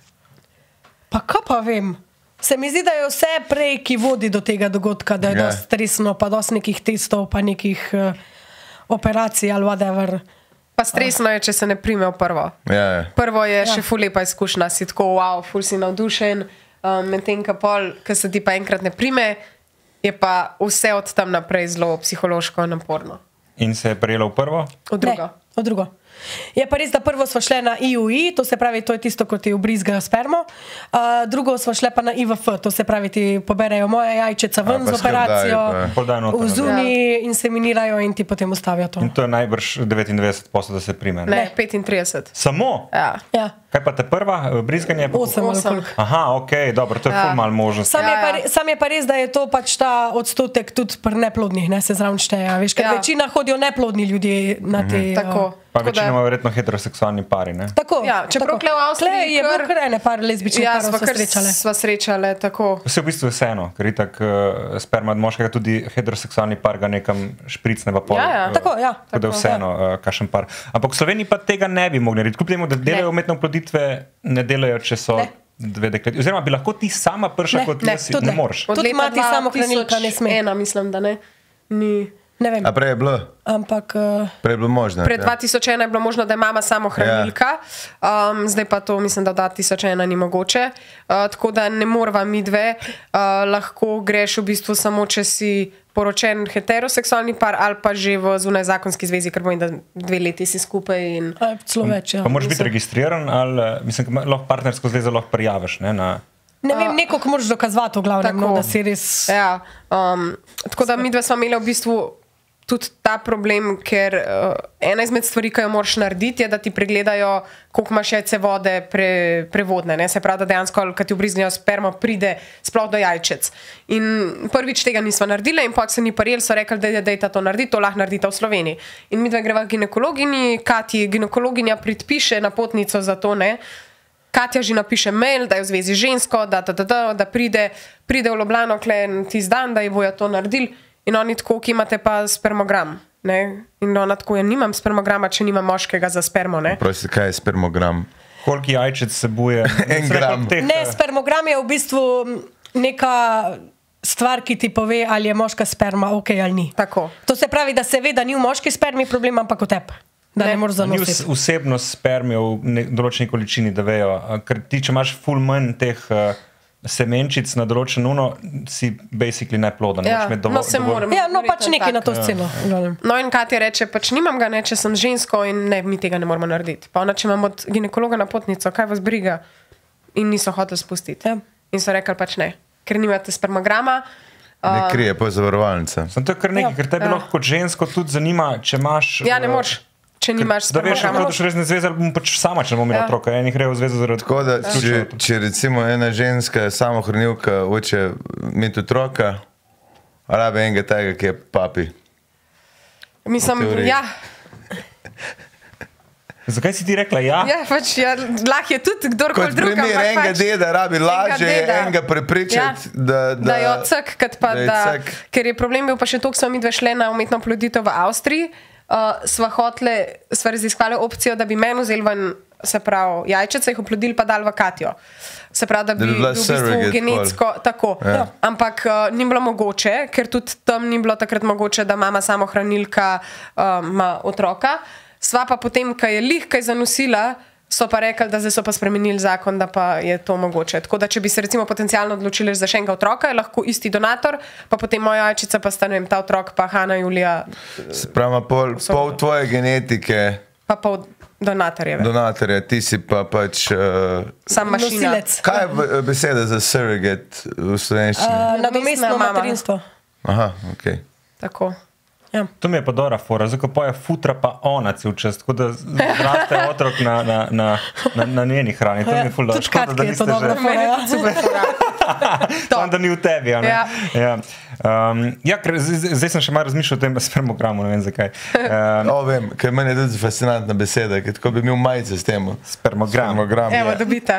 Pa kaj pa vem? Se mi zdi, da je vse prej, ki vodi do tega dogodka, da je Ja. yeah. dosti stresno, pa dosti nekih testov, pa nekih uh, operacij ali whatever. Pa stresno je, če se ne prime v prvo. Ja, ja. Prvo je Ja. še ful lepa izkušnja, si tako, wow, ful si navdušen, um, medtem ka pol, ki se ti pa enkrat ne prime, je pa vse od tam naprej zelo psihološko naporno. In se je prijela v prvo? V drugo. Ne, v drugo. Je pa res, da prvo smo šle na I U I, to se pravi, to je tisto, ko ti ubrizgajo spermo, uh, drugo smo šle pa na I V F, to se pravi, ti poberejo moje jajčica ven A, pa z operacijo, skrdajo, pa- Pol dajo noter, v ne? zuniji inseminirajo in ti potem ustavijo to. In to je najbrž devetindevetdeset posto, da se prime. Ne, petintrideset. Samo? Ja. Ja. Kaj pa te prva, eh, brizganje? Osem ali Osem. koliko. Aha, ok, dobro, to je Ja. ful malo možnosti. Sam, Ja, je pa, ja. re- sam je pa res, da je to pač ta odstotek tudi pri neplodnih, ne se zraven šteje. Veš, ker Ja. ja. večina hodijo neplodni ljudje na te. Mhm. Tako. Uh, Pa Tako da- večinoma verjetno heteroseksualni pari, ne? tako. Ja, čeprav tako. tule v Avstriji Tle je kar- bilo kar ene par lezbičnih Ja, parov sva so kar srečale. sva srečale, tako. Vse v bistvu je vseeno, ker itak uh, sperma od moškega tudi heteroseksualni par ga nekam špricne v pol. Ja, ja. eh, Tako, ja. Tako da je Tako, vseeno, uh, kakšen par. Ampak v Sloveniji pa tega ne bi mogli narediti. Kljub temu, da delajo umetne oploditve, ne delajo, če so Ne. dve dekleti. Oziroma bi lahko ti sama prša Ne, kot ne, jaz, tudi ne ne. moreš. Tudi mati samohranilka ne sme. Ena, mislim, da ne. Ni. Ne vem. A prej je bilo? Ampak uh, Prej je bilo možno. Pred ja. dva tisoč ena je bilo možno, da je mama samohranilka, um, zdaj pa to mislim, da v dva tisoč ena ni mogoče. Uh, tako da ne morava mi dve, uh, lahko greš v bistvu samo, če si poročen heteroseksualni par ali pa že v zunaj zakonski zvezi, ker pomeni, da dve leti si skupaj. In... a, celo več. Ja. Pa moraš biti registriran, ali mislim, da lahko partnersko zvezo lahko prijaviš. Ne, na... Ne vem, neko, ko moraš dokazati v glavnem, no, da si res... Ja, um, tako da mi dva smo imeli v bistvu tudi ta problem, ker uh, ena izmed stvari, ki jo moraš narediti, je, da ti pregledajo, koliko imaš jajce vode pre, prevodne. Ne? Se pravi, da dejansko, kad ti obriznijo spermo, pride sploh do jajčec. In prvič tega nismo naredili in pa se ni prijel, so rekli, da je dejta to narediti, to lahko naredite v Sloveniji. In mi dva greva k ginekologinji, Kati ginekologinja predpiše napotnico za to, ne. Katja že napiše mail, da je v zvezi žensko, da, da, da, da, da pride, pride v Ljubljano tisti dan, da ji bojo to naredili. In oni tako, ki imate pa spermogram. Ne? In ona tako, ja nimam spermograma, če nimam moškega za spermo. Ne? Prosti, kaj je spermogram? Koliko jajčec sebuje? En gram. Teh, Ne, spermogram je v bistvu neka stvar, ki ti pove, ali je moška sperma ok ali ni. Tako. To se pravi, da se ve, da ni v moški spermi problem, ampak v tebi. Da ne, ne moreš Ni zanositi. vs- vsebnost spermije v ne- določeni količini, da vejo. A, Ker ti, če imaš ful manj teh uh, semenčic na določeno uno, si basically neploden. Ja, Moraš imeti dovolj- no, se dovolj- moram. Ja, no pač Verjetno nekaj tak. na to sceno. Ja. No in Katja reče, pač nimam ga, ne, če sem žensko in ne, mi tega ne moramo narediti. Pa ona, če imam od ginekologa napotnico, kaj vas briga? In niso hoteli spustiti. Ja. In so rekli pač ne, ker nimate spermograma. Ne krije, pa je zavarovalnica. Sem to je kar nekaj, Ja. ker tebe Ja. lahko kot žensko tudi zanima, če imaš. Ja, ne uh, moreš, če nimaš Da veš, spermograma. da boš resne zveze, ali bom pač sama, če ne bom imela Ja. otroka. Enih gre v zvezo zaradi Tako da, če, če recimo ena ženska samohranilka hoče imeti otroka, rabi enega tega, ki je papi. Mislim, v teoriji. ja, Zakaj si ti rekla ja? ja, pač ja, lahko je tudi kdorkoli Kot drug. primer ampak enega pač, deda, rabi lažje deda. enega prepričati, da, da, da jo cek, kot pa da je da. cek. Ker je problem bil pa še to, ko smo mi dve šle na umetno oploditev v Avstriji, uh, sva hotle, sva raziskovali opcijo, da bi meni vzeli ven, se pravi, jajčece, jih oplodili pa dal v Katjo. Se pravi, da bi, Da bi bila bil v bistvu surrogate genetsko tako. Ja. Ampak uh, ni bilo mogoče, ker tudi tam ni bilo takrat mogoče, da mama samohranilka uh, ima otroka. Sva pa potem, ko je lih kaj zanosila, so pa rekli, da zdaj so pa spremenili zakon, da pa je to mogoče. Tako da, če bi se recimo potencialno odločili za še enega otroka, je lahko isti donator, pa potem moja jajčica, pa sta ne vem, ta otrok, pa Hanna, Julija, Sprava pol, pol tvoje genetike, pa pol donatorjeve. donatorja, ti si pa pač. Uh, Sam mašina. Nosilec. kaj je b- beseda za surrogate v slovenščini? Uh, nadomestno Nadomestna mama. materinstvo. Aha, ok. Tako. Ja. To mi je pa dobra fora, zdaj ko poje futra pa ona cel čas, tako da zraste otrok na, na, na, na, na njeni hrani. To mi je ful dobro. Tudi Škoda, da Katki je to niste dobra že- fora. Ja. Super fora. Samo da ni v tebi. a ne? Ja. Ja. Um, ja, ker z- z- zdaj sem še malo razmišljal o tem spermogramu, ne vem zakaj. Um, O, vem, ker meni je tudi fascinantna beseda, ker tako bi imel majice s tem. spermogram. Spermogram, Evo, ja. dobita.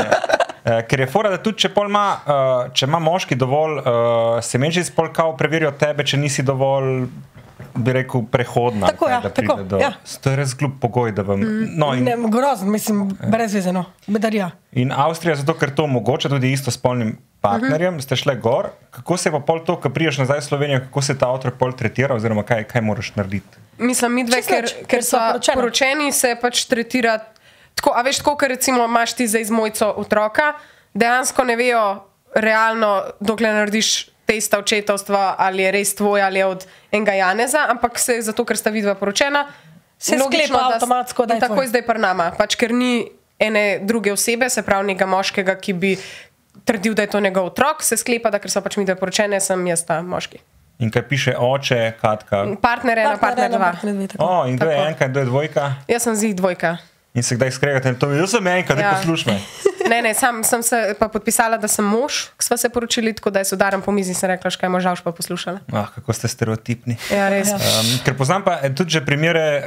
Uh, ker je fora, da tudi če, pol ima, uh, če ima moški dovolj uh, semenčic, pol kao preverijo tebe, če nisi dovolj, bi rekel, prehodna. Tako, ali kaj, ja, da pride tako, do, ja. To je res glup pogoj, da vam. No, in, Ne, grozno, mislim, brezvezeno. Bedarija. in Avstrija, zato ker to omogoča tudi istospolnim partnerjem, uh -huh. ste šle gor. Kako se pa pol to, ko priješ nazaj v Slovenijo, kako se ta otrok pol tretira, oziroma kaj, kaj moraš narediti? Mislim, mi dve, Čisto ker, nič, ker ker so sva poročena. poročeni, se pač tretira tako. A veš, tako, ker recimo imaš ti zdaj z mojco otroka, dejansko ne vejo realno, dokler narediš testa očetovstva, ali je res tvoj ali je od enega Janeza, ampak se zato, ker sta vidva poročena, Se logično, sklepa da s- avtomatsko, da je in tako tvoj. je zdaj pri nama, pač ker ni ene druge osebe, se pravi nekega moškega, ki bi trdil, da je to njegov otrok, se sklepa, da ker so pač mi dve poročene, sem jaz ta moški. In kaj piše oče, Katka? Partner ena, partner dva. partner dve, tako. O, in kdo je Tako. enka in kdo je dvojka? Jaz sem zih dvojka. In se kdaj skregate, to je, jaz sem enka, da Ja. poslušaj me. Ne, ne, sam sem se pa podpisala, da sem mož, ko sva se poročili, tako da je sodaram po mizi in sem rekla, škaj moža, pa poslušala. Ah, kako ste stereotipni. Ja, res. Ja. Um, ker poznam pa eh, tudi že primere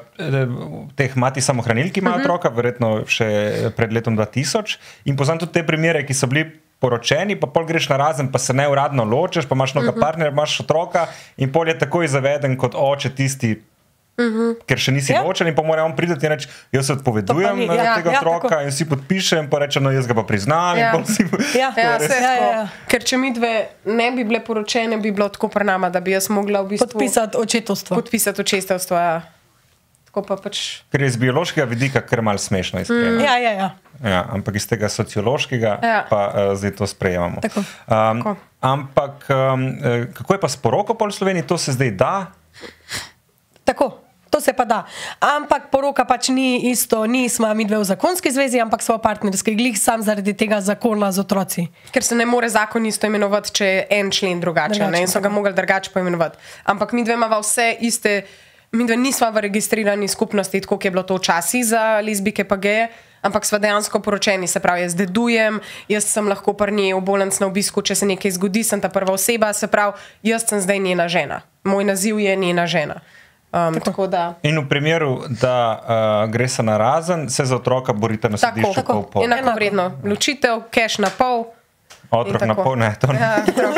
uh, teh mati samohranilk, ki imajo uh -huh. otroka, verjetno še pred letom dva tisoč. In poznam tudi te primere, ki so bili poročeni, pa pol greš na razen, pa se neuradno ločeš, pa imaš novega uh -huh. partnerja, imaš otroka in pol je takoj zaveden kot oče tisti Uh-huh. Ker še nisi Ja. ločen in pa mora on priti in reči, jaz se odpovedujem ni, eh, ja, tega ja, otroka tako. in vsi podpišem, pa reče, no jaz ga pa priznam Ja. in pa vsi... Ja, Ja, res. vse je Ja, tako. ja, ja. Ker če mi dve ne bi bile poročene, bi bilo tako pri nama, da bi jaz mogla v bistvu Podpisati očetovstvo. podpisati očetovstvo. Ja. Tako pa pač. Ker je iz biološkega vidika kar mal smešno iskreno. Ja, ja, ja. Ja, ampak iz tega sociološkega Ja. pa uh, zdaj to sprejemamo. Tako. Um, Tako. ampak um, eh, kako je pa s poroko pol v Sloveniji, to se zdaj da? Tako. To se pa da. Ampak poroka pač ni isto, nismo mi dve v zakonski zvezi, ampak smo partnerski, glih sam zaradi tega zakona z otroci. Ker se ne more zakon isto imenovati, če je en člen drugačen, Drugačen, ne, in so ga mogli drugače poimenovati. Ampak mi dve imamo vse iste, mi dve nismo v registrirani skupnosti, tako kot je bilo to včasih za lezbike pa geje, ampak smo dejansko poročeni, se pravi, jaz dedujem, jaz sem lahko pri njej v bolnici na obisku, če se nekaj zgodi, sem ta prva oseba, se pravi, jaz sem zdaj njena žena. Moj naziv je njena žena. Um, tako. tako da. In v primeru, da uh, gre se na razen, se za otroka borite na Tako, sodišču tako, pol pol. enako vredno. Ločitev, cash na pol. Otrok in na tako. pol, ne, to ne. Ja, prav.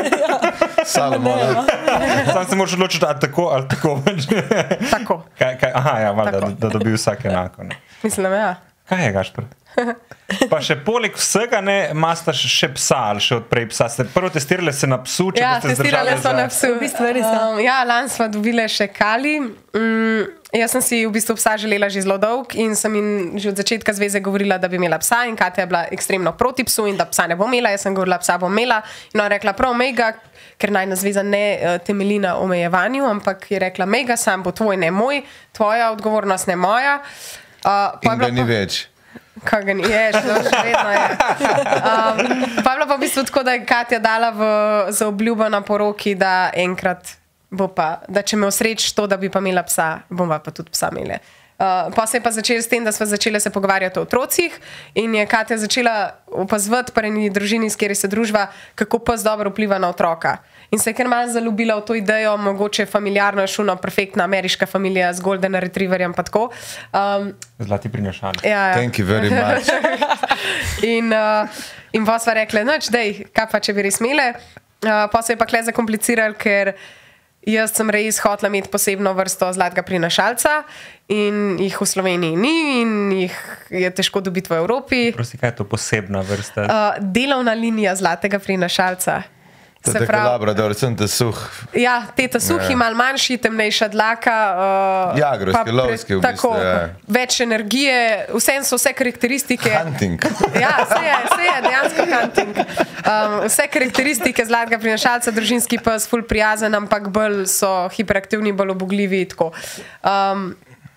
Salomon. Sam se moraš odločiti, ali tako, ali tako. Tako. Kaj, kaj, aha, ja, valjda, Tako. da, da dobi vsak enako. Ne. Mislim, ja. Kaj je, Gašper? Pa še poleg vsega ne, imate še psa ali še odprej psa. Ste prvo testirali se na psu, če Ja, boste testirale zdržali so za... na psu. V bistvu res, ja. Um, ja, lani smo dobile še Kali. Mm, jaz sem si v bistvu psa želela že zelo dolg in sem jim že od začetka zveze govorila, da bi imela psa, in Katja je bila ekstremno proti psu in da psa ne bo imela. Jaz sem govorila, psa bom imela, in ona je rekla, prav omej ga, ker najna zveza ne uh, temelji na omejevanju, ampak je rekla, omej ga, sam bo tvoj, ne moj, tvoja odgovornost, ne moja. Uh, pa je In bila ga ni pa- več. Kaj ga ni, je, šlo, še vedno je. Um, pa je bilo pa v bistvu tako, da je Katja dala v, za obljubo na poroki, da enkrat bo pa, da če me osreč to, da bi pa imela psa, bomo pa tudi psa imeli. Uh, pa se je pa začelo s tem, da smo začeli se pogovarjati o otrocih in je Katja začela opazovati pri eni družini, s kateri se družba, kako pes dobro vpliva na otroka. In se je kar malo zaljubila v to idejo, mogoče familiarno je šuno, perfektna ameriška familija z golden retrieverjem pa tako. Um, Zlati prinašali. ja, ja. Thank you very much. In, uh, in pa sva rekla, noč, dej, kaj pa če bi res imele. Uh, pa se je pa kle zakompliciralo, ker jaz sem res hotela imeti posebno vrsto zlatega prinašalca in jih v Sloveniji ni in jih je težko dobiti v Evropi. Prosti, kaj je to posebna vrsta? Uh, delovna linija zlatega prinašalca. To Se je tako pravi, labrador, sem te suh. ja, te ta suhi, Ja. malo manjši, temnejša dlaka. Uh, Jagrovski, pa pre- lovski v bistvu, tako, ja. Več energije, vse so vse karakteristike. Hunting. Ja, vse je, vse je dejansko hunting. Um, vse karakteristike zlatega prinašalca, družinski pes, ful prijazen, ampak bolj so hiperaktivni, bolj obogljivi. Tako. Um,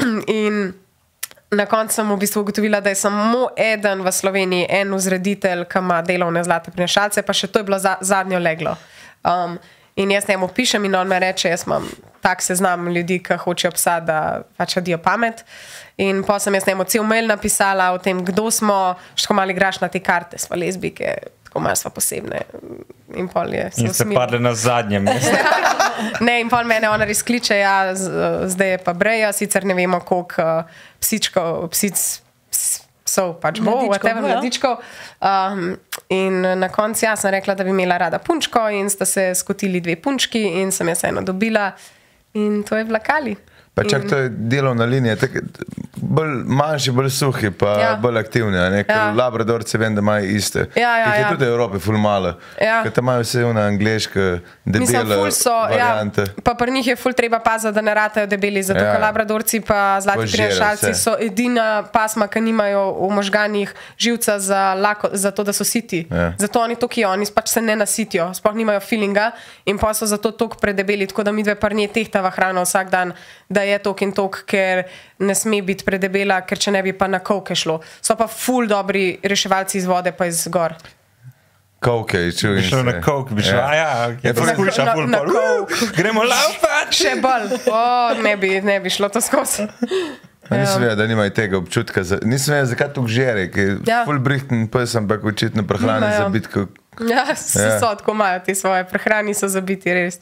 in na koncu sem v bistvu ugotovila, da je samo eden v Sloveniji, en vzreditelj, ki ima delovne zlate prinašalce, pa še to je bilo za, zadnjo leglo. Um, in jaz njemu pišem in on me reče, jaz imam tak seznam ljudi, ki hočejo psa, da pač adijo pamet. In pa sem jaz njemu cel mail napisala o tem, kdo smo, še tako malo igraš na te karte, smo lezbike, tako malo smo posebne. In pol je se In ste usmilila. padli na zadnjem mestu. Ne, in pol mene ona res kliče, ja, z- zdaj je pa breja, sicer ne vemo, koliko uh, psičkov, psic, ps- psov pač bo, Mladičkov whatever, bo, ja. mladičkov. Um, in na koncu jaz sem rekla, da bi imela rada punčko in sta se skotili dve punčki in sem jaz eno dobila in to je bila Kali. Pa čak to je delovna linija, tak, bolj manjši, bolj suhi, pa ja. Ja. bolj aktivni. a ne, Ker Ja. labradorci vem, da imajo iste. Ja, ja, Ker je ja. tudi v Evropi ful malo. Ja. Ker tam imajo vse una angliška, Mislim, debele ful so, ja, variante. pa pri njih je ful treba paziti, da ne ratajo debeli, zato Ja. ker labradorci pa zlati Požirajo prinašalci vse. so edina pasma, ki nimajo v možganjih živca za, lako, za to, da so siti. Ja. Zato oni tukaj, oni pač se ne nasitijo, sploh nimajo feelinga in pa so zato toliko predebeli, tako da mi dve par nje tehtava hrano vsak dan, da je tok in tok, ker ne sme biti predebela, ker če ne bi pa na kolke šlo. So pa ful dobri reševalci iz vode pa iz gor. Kovke, čujem. Bi šel na coke, bi šel, a ja, Ja, je ful- poskuša, na- ful na pol. coke. "Uh, Gremo laufat! Še bolj, o, ne bi, ne bi šlo to skozi. Ja. Nisem vedel, da nimajo tega občutka. Za, nisem vedel, zakaj to žere, ker je Ja. ful brihten pes, ampak očitno prehrane Nimajo. za bitko. Ja, vsi Ja. so tako imajo te svoje prehrani, so zabiti res.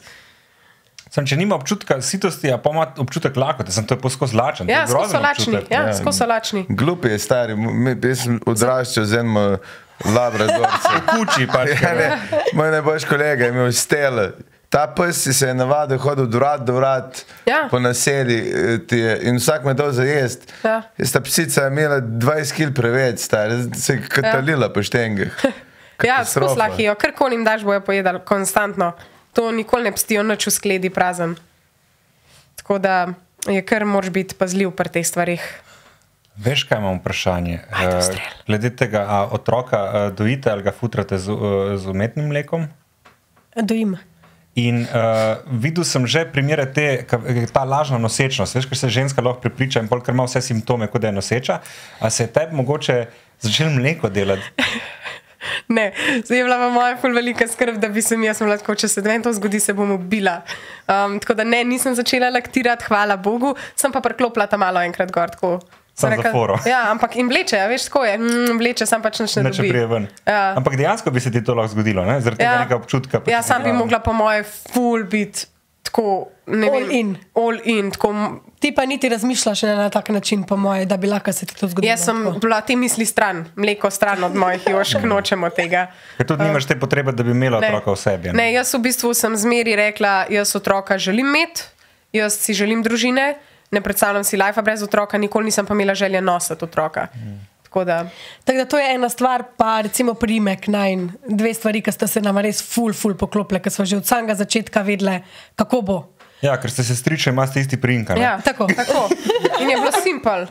Sam, če nima občutka sitosti, a pa ima občutek lakote, sem to je poskozi lačen. to je Ja, skozi grozen so lačni. občutek. Ja, Ja. skozi so lačni. Glupi je stari, mi- jaz sem odraščal z enim labradorcem. Kuči pač. Ja, ne, moj najboljši kolega je imel stele, ta pes si se je navadil hodil od vrat do vrat Ja. po naseli eh, ti je, in vsak me dal za jest. Ja. Jaz ta psica je imela dvajset kil preveč, star, se je katalila po štengah. Ja, Katastrofa. skozi lahijo, karkoli jim daš, bojo pojedali konstantno. To nikoli ne pstijo nič v skledi prazen. Tako da je kar moraš biti pazljiv pri teh stvarih. Veš, kaj imam vprašanje? Ajde, Eh, ustrel. Glede tega, a otroka eh, dojite ali ga futrate z, eh, z umetnim mlekom? Dojim. In uh, videl sem že primere te, ka- ta lažna nosečnost, veš, ker se ženska lahko prepriča in pol, ker ima vse simptome, kot da je noseča, a se je tebi mogoče začel mleko delati? Ne, zdaj je bila pa moja ful velika skrb, da bi se mi, jaz sem bila tako, če se dve to zgodi, se bom ubila. Um, tako da ne, nisem začela laktirati, hvala Bogu, sem pa preklopila ta malo enkrat gor. Tako. Sem Samo za foro. Ja, ampak in vleče, ja, veš, tako je, mm, vleče, sam pač nič ne Neče dobi. prije ven. Ja. Ampak dejansko bi se ti to lahko zgodilo, ne? Zaradi tega Ja. nekega občutka. Ja, sam bi mogla po moje ful biti tako, ne All vem. in. All in, tako. Ti pa niti razmišljaš ne na tak način, po moje, da bi lahko se ti to zgodilo. Jaz sem Tako. bila te misli stran, mleko stran od mojih jošk, nočemo tega. Ker tudi nimaš te potrebe, da bi imela Ne. otroka v sebi. Ne, jaz v bistvu sem zmeri rekla, jaz otroka želim imeti, jaz si želim družine, ne predstavljam si lajfa brez otroka, nikoli nisem pa imela želje nositi otroka. Tako da, Tako da to je ena stvar, pa recimo primek najn. Dve stvari, ki sta se nam res ful, ful poklopile, ker smo že od samega začetka vedele, kako bo. Ja, ker ste se striče, imate isti priimka. ja, Tako. tako. In je bilo simpel.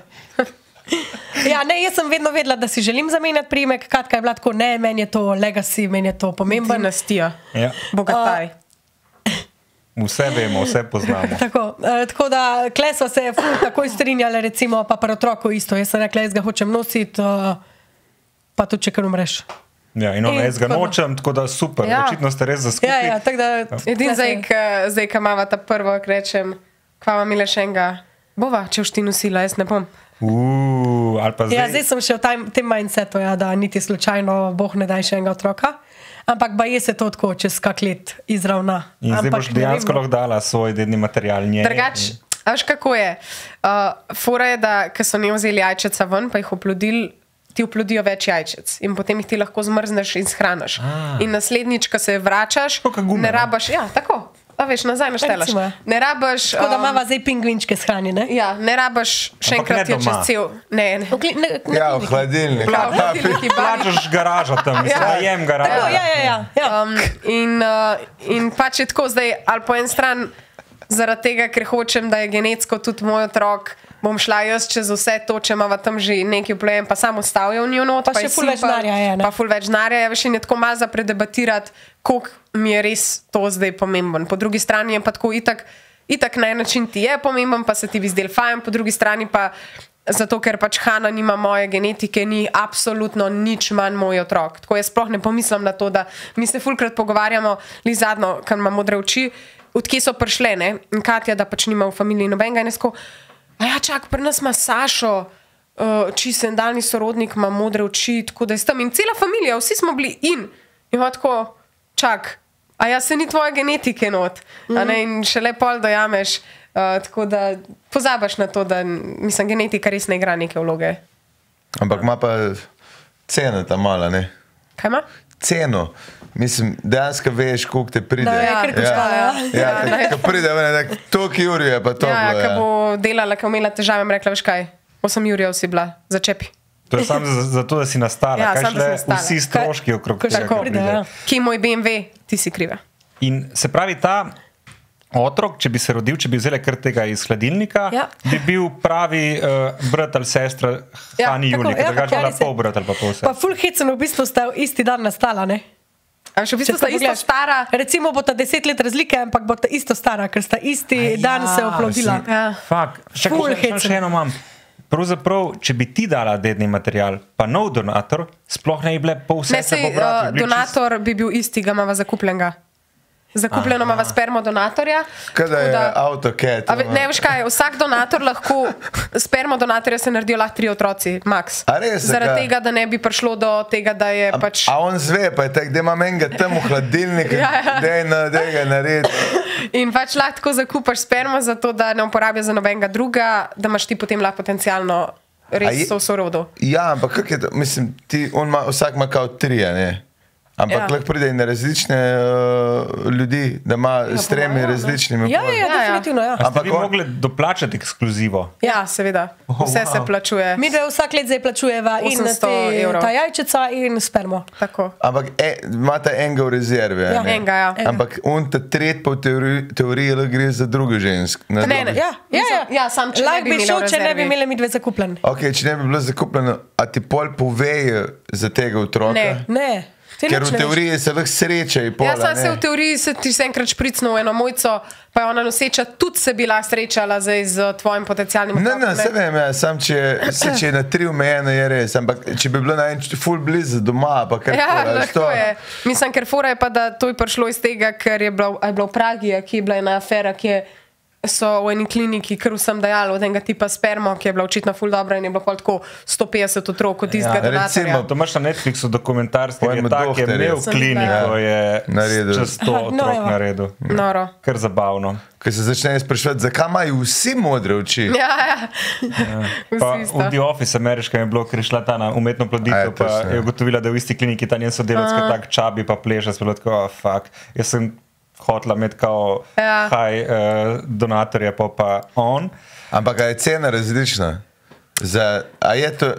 Ja, ne, jaz sem vedno vedela, da si želim zamenjati primek, kratka je bila tako, ne, meni je to legacy, meni je to pomembno. Dinastija, Ja. bogataj. Vse vemo, vse poznamo. Tako, eh, tako da, kle smo se ful takoj strinjali, recimo, pa pri otroku isto. Jaz sem rekla, jaz ga hočem nositi, eh, pa tudi če kar umreš. Ja, in ono, In jaz ga tako da. nočem, tako da super, Ja. očitno ste res za skupaj. Ja, ja, tako da. Edin tule se- zdaj, k- zdaj, ko imamo ta prvo, ko rečem, kva mi le še enega, bova, če boš ti nosila, jaz ne bom. Uh, ali pa zdaj. Ja, zdaj sem še v tem, tem mindsetu, ja, da niti slučajno Bog ne daj še enega otroka. Ampak baje se to tako čez kak let izravna. In zdaj Ampak boš ne vem, dejansko no. lahko dala svoj dedni material njej. Drugač, a veš kako je? Uh, fora je, da ko so ne vzeli jajčeca ven, pa jih oplodili, ti oplodijo več jajčec in potem jih ti lahko zmrzneš in shraniš. Ah. In naslednjič, ko se vračaš, Tako kot gume, ne no. rabaš, ja, tako. A veš, nazaj naštelaš. Recimo, ja. Ne rabaš. Tako da um, imamo zdaj pingvinčke shranjene. Ja, ne rabaš še Ampak ne enkrat jo doma. čez cel. Ne, ne. V kli- ne- na Ja, v kliniki. hladilnik. Ja, v hladilniki bari. Plačaš garažo tam, mislim, Ja. najem garažo. Tako, ja, ja, ja, ja. Um, in, uh, in pač je tako zdaj, ali po en stran, zaradi tega, ker hočem, da je genetsko tudi moj otrok, bom šla jaz čez vse to, če imamo tam že nekaj vplejen, pa samo stavijo v njo not. Pa še je ful več simpel, denarja je, ne? Pa ful več denarja je, veš, in je tako malo za predebatirati, koliko mi je res to zdaj pomemben. Po drugi strani je pa tako itak, itak na en način ti je pomemben, pa se ti bi zdel fajn, po drugi strani pa zato, ker pač Hana nima moje genetike, ni absolutno nič manj moj otrok. Tako jaz sploh ne pomislim na to, da mi se fulkrat pogovarjamo, li zadnjo, ker ima modre oči, odkje so prišle, ne? In Katja, da pač nima v familiji nobenega in jaz tako, a ja, čak, pri nas ima Sašo, uh, čisto en daljni sorodnik, ima modre oči, tako da je tam in cela familija, vsi smo bili in. In pa tako, čak, a ja, se ni tvoje genetike not, mm. a ne, in šele pol dojameš, uh, tako da pozabaš na to, da, mislim, genetika res ne igra neke vloge. Ampak ima pa cena ta mala, ne? Kaj ima? Ceno. Mislim, dejansko veš, koliko te pride. Da, ja, kar koštala, ja. Ja, Ja, ko pride, ne, toliko jurje je pa to. Ja, bilo, ko ja. bo delala, ko imela težave, bom rekla, veš kaj, osem jurjev si bila, začepi. To je samo za- zato, da si nastala. Ja, Kaj samo, da šele si nastala. vsi stroški okrog ko še tega. ko ko pride, pride. ja. Kje je moj B M W, ti si kriva. In se pravi, ta otrok, če bi se rodil, če bi vzeli kar tega iz hladilnika, Ja. bi bil pravi uh, brat ali sestra Ja, Hani tako, Julija, ja, drugače tako, bila res je. pol brat ali pa pol Pa sestra. full hecen v bistvu sta isti dan nastala, ne? A še v bistvu Če sta tako isto pogledaš. stara. Recimo bo ta deset let razlike, ampak bo ta isto stara, ker sta isti dan se oplodila. Ja. Fak, še, Ful še, še, hecen. še eno imam. Pravzaprav, če bi ti dala dedni material, pa nov donator, sploh ne bi bile pol Ne, sestre sej, po bratu. uh, bi bili donator bi bil isti, ga imamo zakupljenega. Zakupljeno imamo spermo donatorja. Kaj da tako je avtocat. A ve- Ne, veš kaj, vsak donator lahko, spermo donatorja se naredijo lahko tri otroci, max. A res, Zaradi zakaj? tega, da ne bi prišlo do tega, da je A, pač. a on zve, pa je tak, da imam enega tam v hladilniku, Ja, ja. da je na tega narediti. In pač lahko tako zakupaš spermo, zato da ne uporabijo za nobenega druga, da imaš ti potem lahko potencialno A je- res so v sorodu. Ja, ampak kako je to? Mislim, ti, on ima, vsak ima kao tri, a ne? Ampak Ja. lahko pride na različne uh, ljudi, da ima ja, s tremi mojem, različnimi. Ja, ja, ja, Ja, ja. definitivno. Ja. A ste Ampak vi on- mogli doplačati ekskluzivo? Ja, seveda. Vse wow. se plačuje. Mi dve vsak let zdaj plačujeva in osemsto te, evrov. ta jajčica in spermo. Tako. Ampak e, imate enega v rezervi. a Ja. ne? Enega, ja. Ampak on ta tret pa v teoriji, teoriji lahko gre za drugo žensko. Ne, ne. Ja, ja, ja. Ja, sam, če ne Lahko bi bi imela šel, v če ne bi rezervi. imeli mi dve zakupljen. Okay, če ne bi bilo zakupljeno, a ti pol povejo za tega otroka? Ne. Ne. Ti Ker nič v ne veš. teoriji se lahko srečajo. Ja, sam se v teoriji se ti se enkrat špricnil v eno mojco, pa je ona noseča, tudi se bila srečala zdaj z tvojim potencialnim Ne, otrokom, ne, se vem, ja, sam če, se, če je na tri omejeno, je res. Ampak če bi bilo na en full blizu doma, pa kar Ja, koli, a veš lahko to- je. Mislim, ker fora je pa, da to je prišlo iz tega, ker je bila, a je bila v Pragi, ki je bila ena afera, ki je so v eni kliniki, ker vsem dajali od enega tipa spermo, ki je bila očitno ful dobra in je bilo pol tako sto petdeset otrok od tistega Ja, donatorja. recimo, To imaš na Netflixu dokumentar, Po ki je enem tak, je doktorju. imel Sem kliniko, videla. je Naredil. čez sto Aha, no, otrok evo. naredil. Noro. Kar zabavno. Ko se začne spraševati, zakaj imajo vsi modre oči. Ja, ja. Pa Vsi v sta. The Office ameriškem je bilo, ker je šla ta na umetno A ploditev, je, pa točno, ja. je ugotovila, da je v isti kliniki ta njen sodelavec, ki je tak čabi, pa pleša, spelo tako, oh, fuck. Jaz sem hotla imeti kao Ja. high uh, donatorje, pa pa on. Ampak a je cena različna? Za, a je to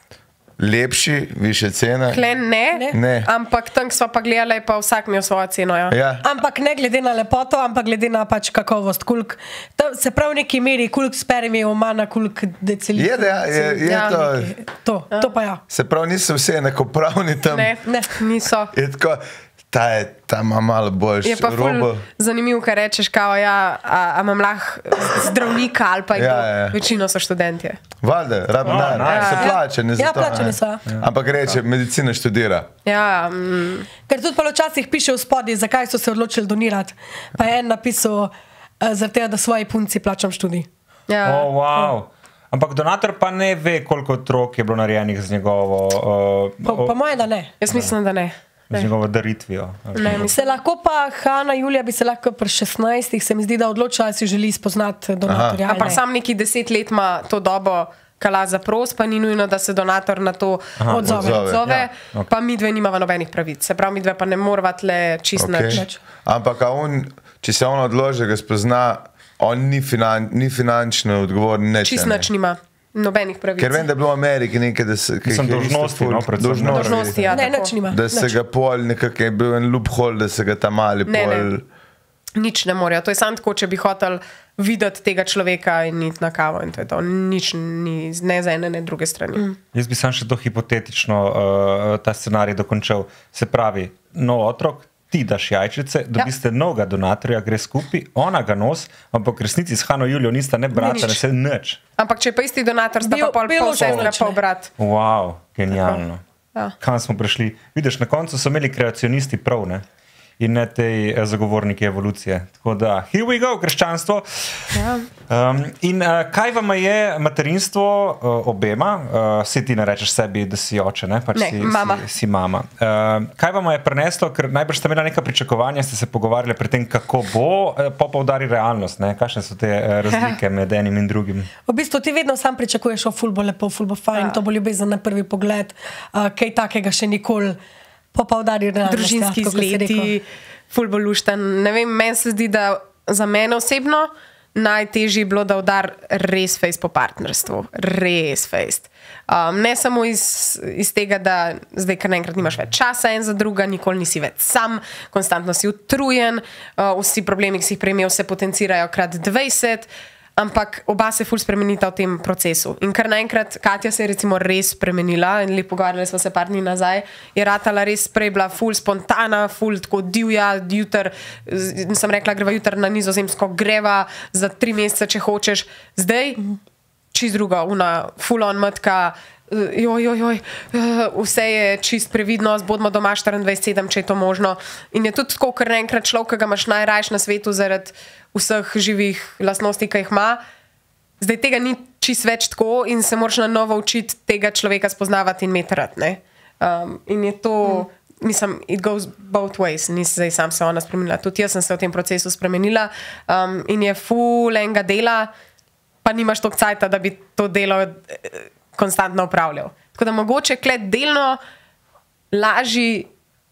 lepši, više cena? Kle ne, Ne. ampak tam smo pa gledali, pa vsak imel svojo ceno. Ja. Ja. Ampak ne glede na lepoto, ampak glede na pač kakovost. Kolik, tam se prav v neki meri, koliko spermijev ima na koliko decilitrov. Je, da je, je Ja, to. To, to pa ja. Se pravi, niso vsi enakopravni tam. Ne, Ne. niso. Je tako, ta, je, ta ima malo boljši Je pa ful robo. zanimivo, kaj rečeš, kao, ja, a, a imam lahko zdravnika ali pa Ja, kdo. ja, ja. Večino so študentje. Valjda, rabim Oh, denar. nice. Se Ja. plačane za Ja, to. plačani ne. so, ja. Ampak reče, medicina študira. Ja, mm, Ker tudi pa včasih piše v spodnji, zakaj so se odločili donirati. Pa je en napisal, uh, zaradi tega, da svoji punci plačam študij. ja. Oh, wow. Ampak donator pa ne ve, koliko otrok je bilo narejenih z njegovo, uh, Pa, o- pa moje, da ne. Jaz mislim, da ne. z njegovo daritvijo. Ne, mislim. Se lahko pa Hanna Julija bi se lahko pri šestnajstih, se mi zdi, da odločila, ali si želi spoznati donatorja. ali Ampak ne. sam neki deset let ima to dobo, kala za pros, pa ni nujno, da se donator na to Odzove. odzove. odzove Ja, ja, ok. pa mi dve nimava nobenih pravic. Se pravi, mi dve pa ne morava tle čist Okay. nič. Nič. Ampak a on, če se on odloži, ga spozna, on ni, finan, ni finančno odgovoren. Neč, Čist a ne. nič nima. Nobenih pravic. Ker vem, da je bilo v Ameriki nekaj, da se Mislim, ki jih je isto dolžnosti, ful- no, predvsem. dolžnosti. Dolžnosti, ja, Ne, tako. nič nima. Da se nič. ga pol nekako je bil en loophole, da se ga tam mali Ne, pol. ne. Nič ne morejo. To je samo tako, če bi hotel videti tega človeka in iti na kavo. In to je to. Nič ni z- ne za ene, ne druge strani. Mm. Jaz bi sam še to hipotetično uh, ta scenarij dokončal. Se pravi, nov otrok, ti daš jajčice, dobiste ja. novega donatorja, gre skupaj, ona ga nos, ampak v resnici s Hano Julijo nista ne brata, nič. ne se nič. Ampak če je pa isti donator, sta Bil- pa pol, bilo pol sestra, nič, pa ne. brat. Wow, genialno. Ja. Kam smo prišli? Vidiš, na koncu so imeli kreacionisti prav, ne? In ne te eh, zagovorniki evolucije. Tako da, here we go, krščanstvo. Ja. Um, in uh, kaj vam je materinstvo uh, obema? Uh, si ti ne rečeš sebi, da si oče, ne? Pač Ne, si, mama. Si, si mama. Uh, kaj vam je preneslo, ker najbrž ste imeli neka pričakovanja, ste se pogovarjali pri tem, kako bo, uh, pa pa udari realnost, ne? Kakšne so te uh, razlike med enim in drugim? V bistvu ti vedno sam pričakuješ, o ful bo lepo, ful bo fajn, Ja. ja. to bo ljubezen na prvi pogled, uh, kaj takega še nikoli, pa pa udari realnost. Družinski ja, tako kot si rekel. izleti, fulbolušten. Ne vem, meni se zdi, da za mene osebno najtežje je bilo, da udar res fejst po partnerstvu. Res fejst. Um, ne samo iz, iz tega, da zdaj, ker naenkrat nimaš več časa en za druga, nikoli nisi več sam, konstantno si utrujen, uh, vsi problemi, ki si jih prejmel, se potencirajo krat dvajset. Ampak oba se ful spremenita v tem procesu. In kar naenkrat, Katja se je recimo res spremenila in lepo pogovarjali smo se par dni nazaj, je ratala res prej bila ful spontana, ful tako divja, jutr, z- sem rekla, greva jutr na Nizozemsko, greva za tri mesece, če hočeš. Zdaj, čist druga, una full on matka, joj, joj, joj, eh, vse je čist previdnost, bodimo doma štiriindvajset sedem, če je to možno. In je tudi tako, ker naenkrat človek, ki ga imaš najrajš na svetu zaradi vseh živih lastnosti, ki jih ima, zdaj tega ni čist več tako in se moraš na novo učiti tega človeka spoznavati in imeti rad. ne. Um, in je to, mm. mislim, it goes both ways, ni zdaj sam se ona spremenila, tudi jaz sem se v tem procesu spremenila um, in je full enega dela, pa nimaš toliko cajta, da bi to delo eh, konstantno upravljal. Tako da mogoče klet delno lažji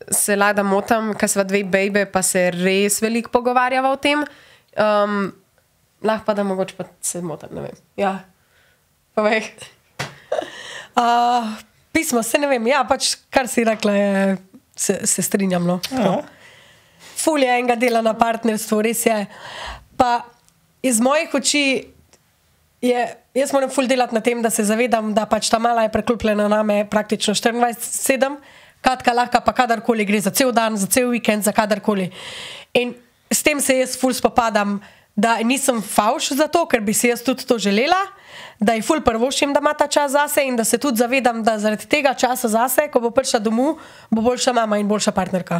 se lada motam, ker sva dve bejbe, pa se res veliko pogovarjava o tem. Um, lahko pa da mogoče pa se motam, ne vem. Ja, povej. Uh, pismo, se ne vem, ja, pač kar si rekla, je, se, se strinjam. No. Ful je enega dela na partnerstvu, res je. Pa iz mojih oči je, jaz moram ful delati na tem, da se zavedam, da pač ta mala je preklopljena name praktično štiriindvajset sedem, Katka lahko pa kadarkoli gre za cel dan, za cel vikend, za kadarkoli. In s tem se jaz ful spopadam, da nisem favš za to, ker bi si jaz tudi to želela, da ji ful prvošim, da ima ta čas zase in da se tudi zavedam, da zaradi tega časa zase, ko bo prišla domov, bo boljša mama in boljša partnerka.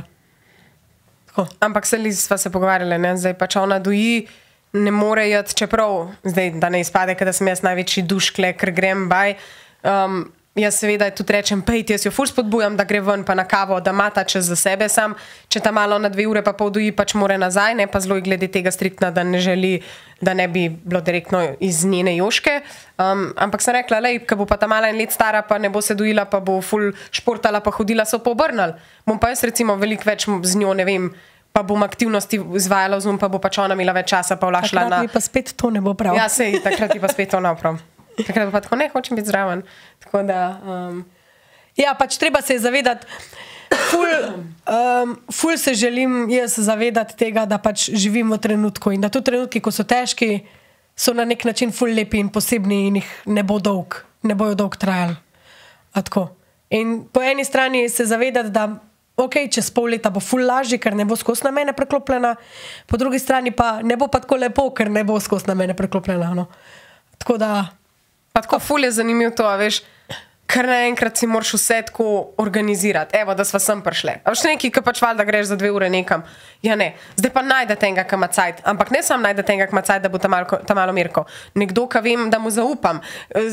Tako. Ampak se Liz sva se pogovarjali, ne? Zdaj pač ona doji, ne more jeti, čeprav, zdaj, da ne izpade, da sem jaz največji duškle, ker grem baj. Um, jaz seveda tudi rečem, pejte, jaz jo ful spodbujam, da gre ven pa na kavo, da ima ta čas za sebe sam, če ta malo na dve ure pa pol doji, pač more nazaj, ne pa zelo glede tega striktna, da ne želi, da ne bi bilo direktno iz njene joške. Um, ampak sem rekla, lej, ko bo pa ta mala en let stara, pa ne bo se dojila, pa bo ful športala, pa hodila, so pa obrnali. Bom pa jaz recimo veliko več z njo, ne vem, pa bom aktivnosti izvajala vzum, pa bo pač ona imela več časa, pa vlašla na... Takrat mi pa spet to ne bo prav. Ja, sej, takrat mi pa spet to ne bo prav. Takrat pa tako, ne, hočem biti zraven. Tako da... Um... Ja, pač treba se je zavedati, ful, um, ful se želim jaz zavedati tega, da pač živim v trenutku in da tudi trenutki, ko so težki, so na nek način ful lepi in posebni in jih ne bo dolg, ne bojo dolg trajali. A tako. In po eni strani se zavedati, da ok, čez pol leta bo ful lažji, ker ne bo skozi na mene preklopljena, po drugi strani pa ne bo pa tako lepo, ker ne bo skozi na mene preklopljena. No. Tako da... Pa tako ful je zanimiv to, a veš, kar naenkrat si moraš vse tako organizirati. Evo, da sva sem prišle. A veš neki, ki pač valjda greš za dve ure nekam. Ja ne, zdaj pa najdete enega, ki ima cajt. Ampak ne sam najdete enega, ki ima cajt, da bo ta malo, ta malo mirko. Nekdo, ki vem, da mu zaupam.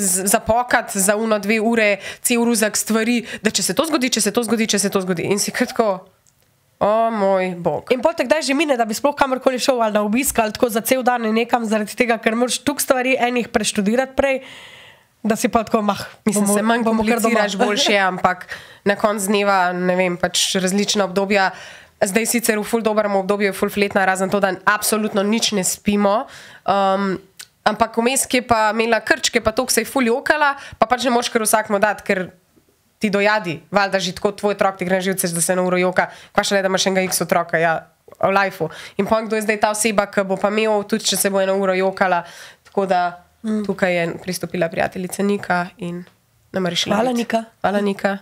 Zapokat za uno dve ure, cel ruzak stvari, da če se to zgodi, če se to zgodi, če se to zgodi. In si kratko, o moj bog. In potem kdaj že mine, da bi sploh kamorkoli šel ali na obisk ali tako za cel dan in nekam, zaradi tega, ker moraš toliko stvari enih preštudirati prej, da si pa tako, mah, mislim, bomo, se manj bomo kar doma. kompliciraš boljše, ampak na konc dneva, ne vem, pač različna obdobja. Zdaj sicer v ful dobrem obdobju je ful fletna, razen to, da absolutno nič ne spimo. Um, ampak vmes, ki je pa imela krčke, pa to, ki se je ful jokala, pa pač ne moš kar vsakmo dati, ker ti dojadi, valjda že tako tvoj otrok ti gre na živce, da se na uro joka, pa še le, da imaš enega x otroka, ja, v lifeu. In pa kdo je zdaj ta oseba, ki bo pa imel, tudi če se bo eno uro jokala, tako da mm. tukaj je pristopila prijateljica Nika in nam je rešila. Hvala, Nika. Hvala, Nika.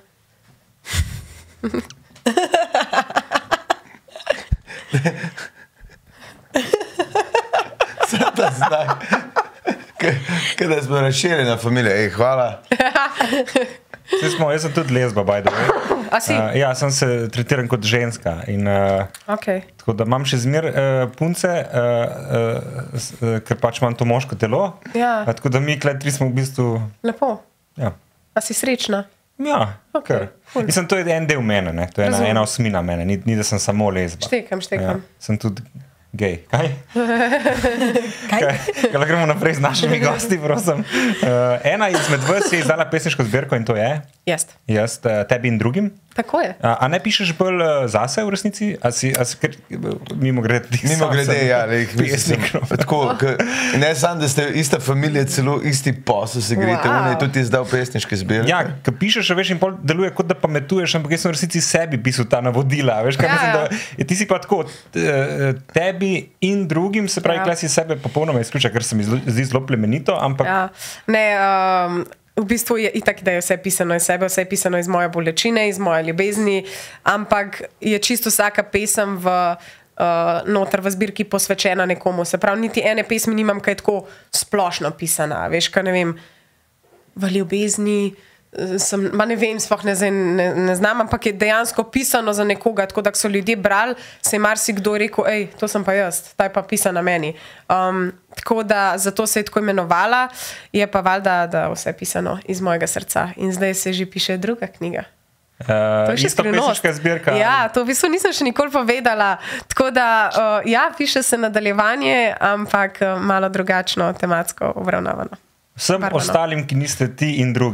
Sada zdaj. Kada smo razširjena familija, ej, hvala. Smo, jaz sem tudi lesba, by the way. A si? Uh, ja, sem se tretiran kot ženska. In, uh, Okay. tako da imam še zmer uh, punce, uh, uh, ker pač imam to moško telo. Ja. Uh, tako da mi kletri smo v bistvu... Lepo. Ja, A si srečna? ja Okej, kar. cool. Mislim, to je en del mene, ne? To je ena, Razumem. ena osmina mene, ni, ni da sem samo lesba. Štekam, štekam. Ja, sem tudi gej. Kaj? Kaj? Kaj gremo naprej z našimi gosti, prosim. Uh, ena izmed vas je izdala pesniško zbirko in to je Jaz. jaz, uh, tebi in drugim. Tako je. A, a ne pišeš bolj uh, zase v resnici? A si, a si kar, mimo grede, ti Mimo sam grede, sem ja, lejk, mislim, pesnik. tako, k, ne samo, da ste ista familija, celo isti posel se greste, Wow. wow. On je tudi izdal pesniške zbirke. Ja, ko pišeš, veš, in pol deluje kot da pametuješ, ampak jaz sem v resnici sebi pisal ta navodila. Veš, kaj Ja, mislim, ja. da je ti si pa tako, t- tebi in drugim, se pravi, Ja. ja. si sebe popolnoma izključa, ker se mi zlo- zdi zelo plemenito, ampak ja. Ja. Ne, um, v bistvu je itak, da je vse pisano iz sebe, vse je pisano iz moje bolečine, iz moje ljubezni, ampak je čisto vsaka pesem v, uh, noter v zbirki posvečena nekomu. Se pravi, niti ene pesmi nimam, kaj je tako splošno pisana. Veš, kaj ne vem, v ljubezni, eh, sem, ma ne vem, sploh ne, zdaj ne, ne znam, ampak je dejansko pisano za nekoga, tako da ko so ljudje brali, se je marsikdo rekel, ej, to sem pa jaz, ta je pa pisana meni. Um, tako da zato se je tako imenovala, je pa valjda, da vse pisano iz mojega srca. In zdaj se že piše druga knjiga. To uh, je še isto skrivnost. pesniška zbirka. Ja, to v bistvu nisem še nikoli povedala. Tako da, uh, ja, piše se nadaljevanje, ampak uh, malo drugačno tematsko obravnavano. Vsem Barvano. ostalim, ki niste ti in drugi.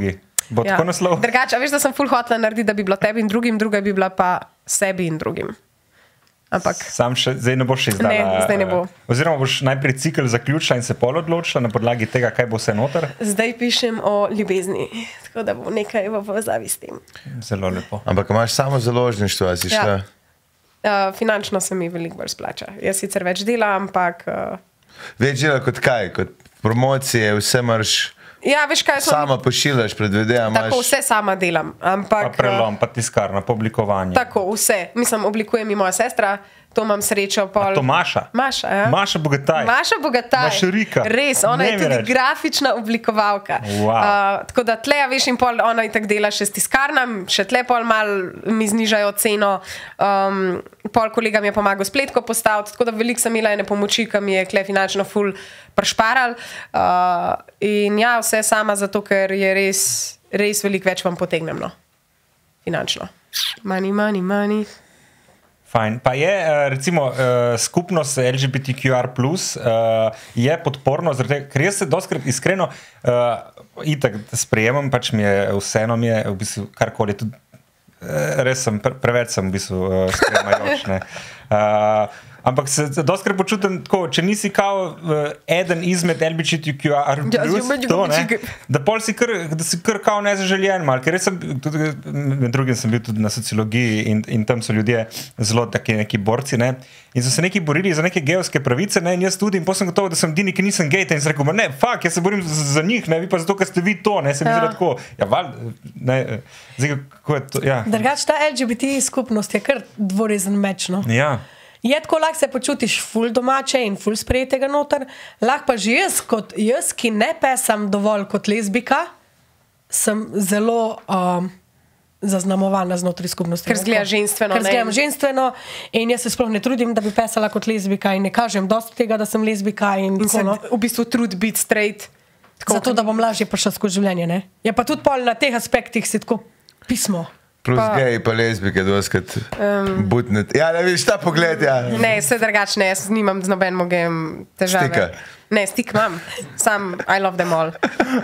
Bo tako naslov? Drugače, a veš, da sem full hotla narediti, da bi bilo tebi in drugim, druga bi bila pa sebi in drugim. Ampak Sam še, zdaj ne boš izdala. Ne, zdaj ne bo. Oziroma boš najprej cikl zaključila in se pol odločila na podlagi tega, kaj bo vse noter. zdaj pišem o ljubezni, tako da bo nekaj v povezavi s tem. Zelo lepo. Ampak imaš samo založništvo, a si Ja. šla? Uh, finančno se mi veliko bolj splača. Jaz sicer več delam, ampak... Uh, Več dela kot kaj, kot promocije, vse marš, ja, veš kaj, sem, sama pošiljaš, predvidevam, tako imaš. vse sama delam. Pa Ampak, prelom, pa tiskarna, pa oblikovanje. Tako, vse. Mislim, oblikuje mi moja sestra, to imam srečo. Pol... A to Maša? Maša, ja. Maša Bogataj. Maša Bogataj. Mašurika. Res, ona Ne je mi tudi reči. grafična oblikovalka. Wow. Uh, tako da tle, veš, in pol ona itak dela še s tiskarnam, še tle pol mal mi znižajo ceno. Um, pol kolega mi je pomagal spletko postaviti, tako da veliko sem imela ene pomoči, ki mi je tle finančno ful prešparal. Uh, in ja, vse sama zato, ker je res, res veliko več vam potegnem, no. Finančno. Money, money, money. Fajn. Pa je eh, recimo eh, skupnost L G B T Q R plus, eh, je podporno, zaradi tega, ker jaz se doskrat iskreno eh, itak sprejemam, pač mi je vseeno mi je v bistvu karkoli tudi eh, res sem, pre, preveč sem v bistvu eh, sprejemajoč, ne. Eh, ampak se doskrat počutim tako, če nisi kao uh, eden izmed L G B T Q R plus, to, ne, da pol si kar, da si kar kao nezaželjen mal, ker res sem, tudi, med drugim sem bil tudi na sociologiji in, in tam so ljudje zelo taki neki borci, ne, in so se neki borili za neke gejovske pravice, ne, in jaz tudi, in potem sem gotovo, da sem edini, ki nisem gej, in sem rekel, ne, fuck, jaz se borim za, za njih, ne, vi pa zato, ker ste vi to, ne, se mi Ja. zelo tako, ja, val, ne, zdaj, kako je to, ja. Drugač, ta L G B T skupnost je kar dvorezen meč. No? Ja. Je tako, lahko se počutiš ful domače in ful sprejetega noter, lahko pa že jaz, kot jaz, ki ne pesam dovolj kot lezbika, sem zelo um, zaznamovana znotraj skupnosti. Ker izgleda ženstveno, Ker ne? izgledam ženstveno in jaz se sploh ne trudim, da bi pesala kot lezbika in ne kažem dosti tega, da sem lezbika. In In se tako, no. v bistvu trud biti straight. Tako, Zato, da bom lažje prišla skozi življenje. Ne? Je pa tudi pol na teh aspektih si tako pismo. Plus Pa- geji, pa lezbike, doskrat um, butnet. Ja, ne viš, ta pogled, ja. Ne, vse drugačne, jaz nimam z nobenim gejem težave. Stika? Ne, stik imam, sam I love them all.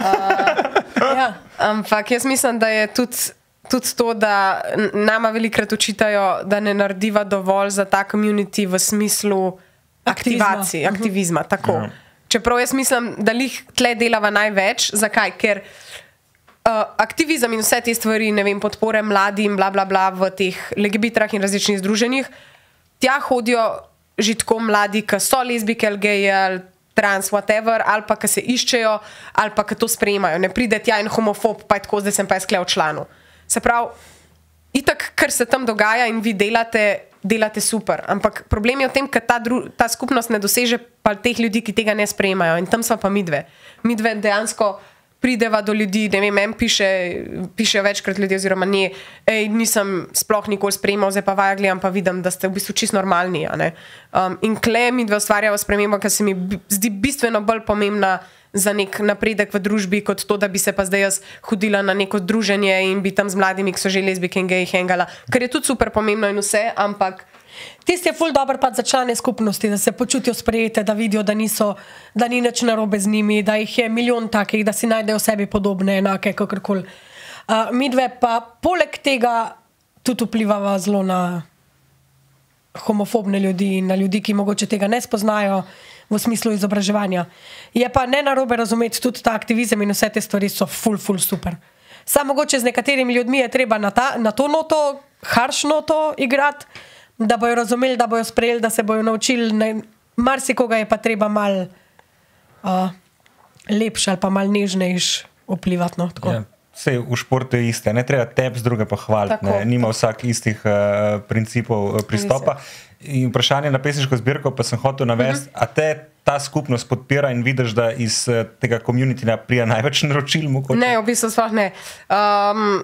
Ja. Ampak jaz mislim, da je tudi, tudi to, da n- nama velikrat učitajo, da ne narediva dovolj za ta community v smislu Aktivizma. aktivacije, aktivizma. Tako. Ja. Čeprav jaz mislim, da lih tle delava največ. Zakaj? Ker Uh, aktivizem in vse te stvari, ne vem, podpore mladim, bla, bla, bla, v teh legebitrah in različnih združenjih, tja hodijo že tako mladi, ki so lezbike, ali geji, ali trans, whatever, ali pa ki se iščejo, ali pa ki to sprejemajo. Ne pride tja en homofob, pa je tako, zdaj sem pa izklel članu. Se pravi, itak, kar se tam dogaja in vi delate, delate super. Ampak problem je v tem, ker ta, dru, ta skupnost ne doseže pa teh ljudi, ki tega ne sprejemajo. In tam smo pa midve. Midve dejansko prideva do ljudi, ne vem, en piše, pišejo večkrat ljudje, oziroma ne, ej, nisem sploh nikoli sprejemal, zdaj pa vaja gledam, pa vidim, da ste v bistvu čist normalni. A ne? Um, in kle mi dve ustvarjava spremembo, ki se mi bi- zdi bistveno bolj pomembna za nek napredek v družbi, kot to, da bi se pa zdaj jaz hodila na neko druženje in bi tam z mladimi, ki so že lezbike in geji, hengala. Kar je tudi super pomembno in vse, ampak Tisti je ful dobro pa za člane skupnosti, da se počutijo sprejete, da vidijo, da, niso, da ni nič narobe z njimi, da jih je milijon takih, da si najdejo sebi podobne, enake, kakorkoli. Uh, mi dve pa poleg tega tudi vplivava zelo na homofobne ljudi in na ljudi, ki mogoče tega ne spoznajo v smislu izobraževanja. Je pa ne narobe razumeti, tudi ta aktivizem in vse te stvari so ful, ful super. Samo mogoče z nekaterimi ljudmi je treba na, ta, na to noto, harš noto igrati, da bojo razumeli, da bojo sprejeli, da se bojo naučili. Ne, marsikoga je pa treba mal uh, lepši ali pa mal nežnejši vplivati. No, tako. Ja. Vse v športu je iste, ne treba tebi z druge pohvaliti, Tako. ne, nima vsak istih uh, principov uh, pristopa. In vprašanje na pesniško zbirko pa sem hotel navesti, uh -huh. a te ta skupnost podpira in vidiš, da iz uh, tega komunitija prija največ naročil? Mogoče? ne, v bistvu sploh ne. Um,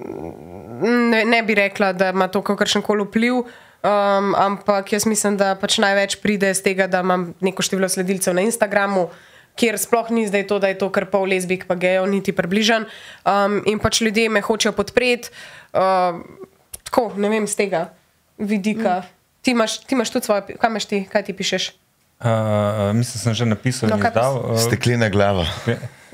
ne. Ne bi rekla, da ima to kakršen koli vpliv. Um, ampak jaz mislim, da pač največ pride z tega, da imam neko število sledilcev na Instagramu, kjer sploh ni zdaj to, da je to kar pol lezbik pa gejev, niti približan. Um, in pač ljudje me hočejo podpreti. Uh, tako, ne vem, z tega vidika. Mm. Ti, imaš, ti imaš tudi svoje, kaj imaš ti, kaj ti pišeš? Uh, mislim, sem že napisal No, in kaj pa izdal. Uh, Steklina glava.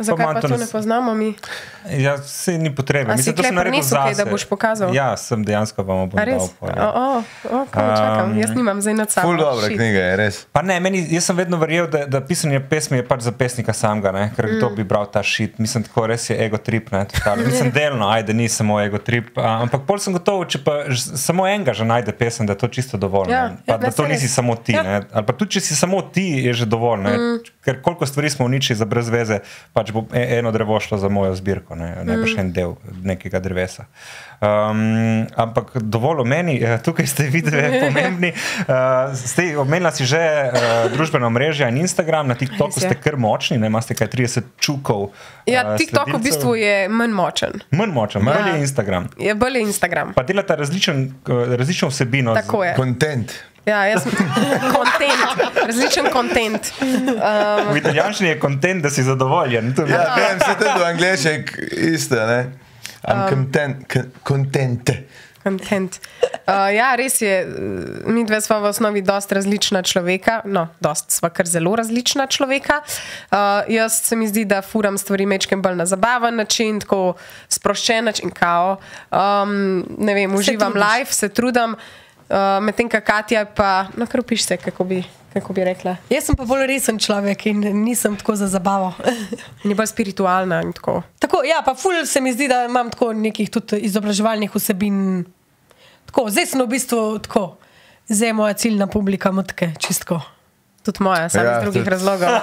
Zakaj ima pa to ne nas- poznamo mi? Ja, se ni potrebe. A si Mislim, to sem kle naredil prinesel kaj, zase. da boš pokazal? Ja, sem dejansko vam bom A dal. res? pol, O, ja. o, o, kaj čakam, Um, jaz nimam zdaj nad sabo. Ful dobra Shit. knjiga je, res. Pa ne, meni, jaz sem vedno verjel, da, da pisanje pesmi je pač za pesnika samega, ne? Ker kdo bi bral ta shit. Mislim, tako res je ego trip. Ne? Totalno. Mislim, delno, ajde, ni samo ego trip. A, ampak pol sem gotov, če pa ž- samo enega že najde pesem, da je to čisto dovolj. Ja, ne. Pa, ja, da ne, to saj nisi res. samo ti. Ja. Ne? Ali pa tudi, če si samo ti, je že dovolj. Ne? Ker koliko stvari smo uničili za brez veze, pač bo e- eno drevo šlo za mojo zbirko, ne, ne pa še en del nekega drevesa. Um, ampak dovolj o meni, eh, tukaj ste videli, pomembni. Uh, ste, omenila si že uh, družbena mreža in Instagram, na TikToku Res je. ste kar močni, ne, imate kaj trideset čukov. Ja, uh, TikTok v sledilcev. bistvu je manj močen. Manj močen, bolj je Instagram. Je bolj je Instagram. Pa delate različen, eh, različno vsebino. z- Tako je. Content. Ja, jaz sem kontent, različen kontent. V italijanščini je kontent, da si zadovoljen. To je- Ja, vem, se tudi v angleščini isto, ne? I'm content, con- content. Content. Uh, ja, res je, mi dve smo v osnovi dosti različna človeka, no, dosti sva kar zelo različna človeka. Uh, jaz se mi zdi, da furam stvari mečkem bolj na zabaven način, tako sproščen način, kao. Um, ne vem, uživam trudiš. live, se trudim, uh, medtem ka Katja pa, no, kar opiš se, kako bi, kako bi rekla. Jaz sem pa bolj resen človek in nisem tako za zabavo. Ni bolj spiritualna in tako. Tako, ja, pa ful se mi zdi, da imam tako nekih tudi izobraževalnih vsebin. Tako, zdaj sem v bistvu tako, zdaj je moja ciljna publika motke, čistko. Tudi moja, samo Ja, iz drugih tudi. razlogov.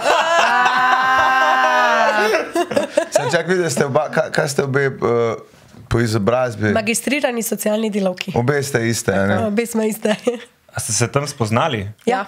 Sem čak videl, ste oba, kaj, kaj ste obe uh, po izobrazbi? Magistrirani socialni delavki. Obe ste iste, a ne? Obe smo iste. A ste se tam spoznali? Ja.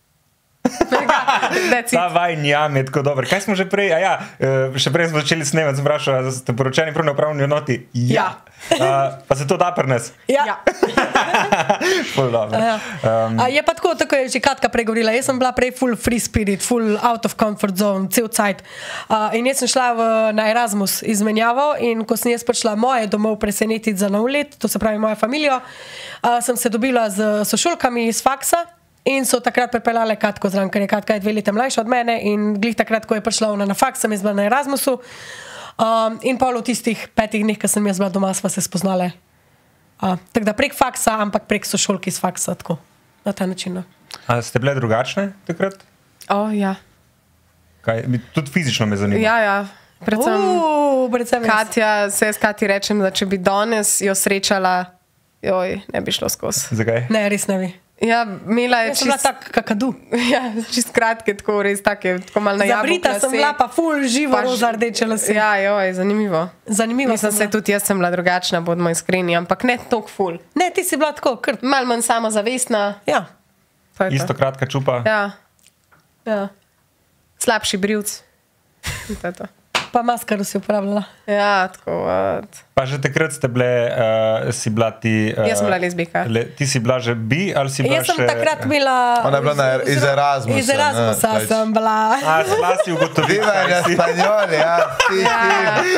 That's it. Ta vajn jam je tako dober. Kaj smo že prej? A ja, eh, še prej smo začeli snemati, sem vprašal, ali ste poročeni prav na upravni enoti? Ja. Uh, pa se to da pri nas? Ja. Ja. Ful dobro. Ja. Um, A je pa tako, tako je že Katka pregovorila. Jaz sem bila prej full free spirit, full out of comfort zone, cel cajt. Uh, in jaz sem šla v, na Erasmus izmenjavo in ko sem jaz prišla moje domov presenetiti za nov let, to se pravi mojo familijo, uh, sem se dobila z sošolkami iz faksa. In so takrat pripeljale Katko zraven, ker je Katka je dve leta mlajša od mene in glih takrat, ko je prišla ona na faks, sem jaz bila na Erasmusu. Um, in pol v tistih petih dneh, ko sem jaz bila doma, sva se spoznale. Uh, tako da prek faksa, ampak prek sošolk iz faksa, tako na ta način. No. a ste bile drugačne takrat? O, ja. Kaj, mi- tudi fizično me zanima. Ja, ja. Predvsem Uh, predvsem jaz. Katja, se jaz Katji rečem, da če bi danes jo srečala, joj, ne bi šlo skozi. Zakaj? Ne, res ne bi. Ja, imela je Jaz sem bila čist, tak kakadu. ja, čist kratke, tako res take, tako malo na jabolka. Zabrita sem bila pa full živo Pa ž- roza rdeče lase. Ja, joj, zanimivo. Zanimivo Mislim, sem se bila. tudi jaz sem bila drugačna, bodimo iskreni, ampak ne toliko ful. Ne, ti si bila tako, kar. Mal manj samozavestna. Ja. To je to. Isto kratka čupa. Ja. Ja. Slabši brivc. To je to. Pa maskaro si uporabljala. Ja, tako. Uh, Pa že takrat ste bile, uh, si bila ti... Uh, Jaz sem bila lezbijka. Le, ti si bila že bi ali si bila Jaz sem še... takrat bila. Ona je bila na- iz Erasmusa, Iz Erasmusa ne, pač. sem bila. A, zla si ugotovila, Viva kaj en si. španjol, ja, ti, ti.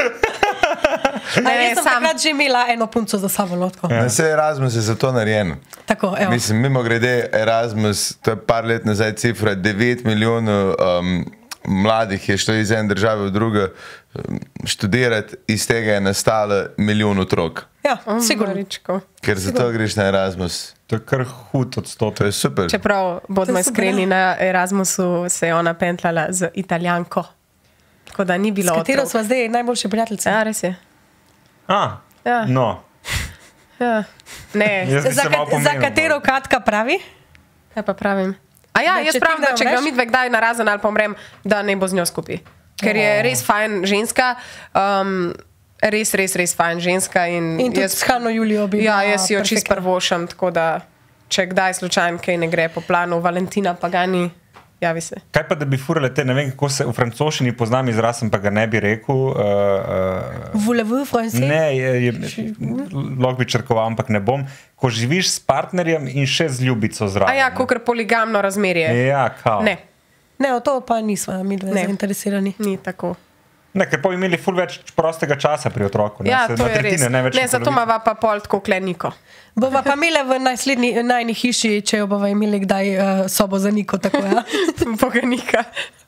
A Ne, jaz sem sam- takrat že imela eno punco za sabo. No, tako. Na vse Erasmus je za to narejen. Tako, evo. Mislim, mimo grede Erasmus, to je par let nazaj cifra, devet milijonov um, mladih je šlo iz ene države v drugo um, študirati, iz tega je nastalo milijon otrok. Ja, sigurno. Maričko. Ker zato greš na Erasmus. To je kar hud To odstotek. je super. Čeprav, bodimo To je super, iskreni, na Erasmusu se je ona pentljala z Italijanko. Tako da ni S bilo katero otrok. smo zdaj najboljše prijateljice. Ja, res je. A, Ja. no. Ja. Ne, Jaz bi Za, se malo kat, za pomenil. katero Katka pravi? kaj pa pravim? A ja, Da, jaz če ti pravim, da kdaj če ga umreš? midve kdaj narazen ali pa umrem, da ne bo z njo skupaj. Ker je res fajn ženska, um, res, res, res fajn ženska. In, In tudi jaz, s Hano Julijo bi ja, bila jaz si jo čist perfektna. prvošam, tako da če kdaj slučajno kaj ne gre po planu Valentina Pagani, javi se. Kaj pa, da bi furale te, ne vem, kako se v francoščini poznam izraz, sem pa ga ne bi rekel. Uh, uh, Voulez-vous français? ne, je, je, lahko bi črkoval, ampak ne bom. Ko živiš s partnerjem in še z ljubico zraven. A ja, kakor poligamno razmerje. Ja, kao. Ne, Ne, o to pa nismo mi dve Ne. zainteresirani. ni tako. Ne, ker pa bi imeli ful več prostega časa pri otroku. Ne, Ja, Se to na je res. tretjine, ne več Ne, na zato polovico. ima pa pol tako kleniko. Bova pa imela v najslednji, najni hiši, če jo bova imeli kdaj uh, sobo za Niko. Tako, ja. Poganika.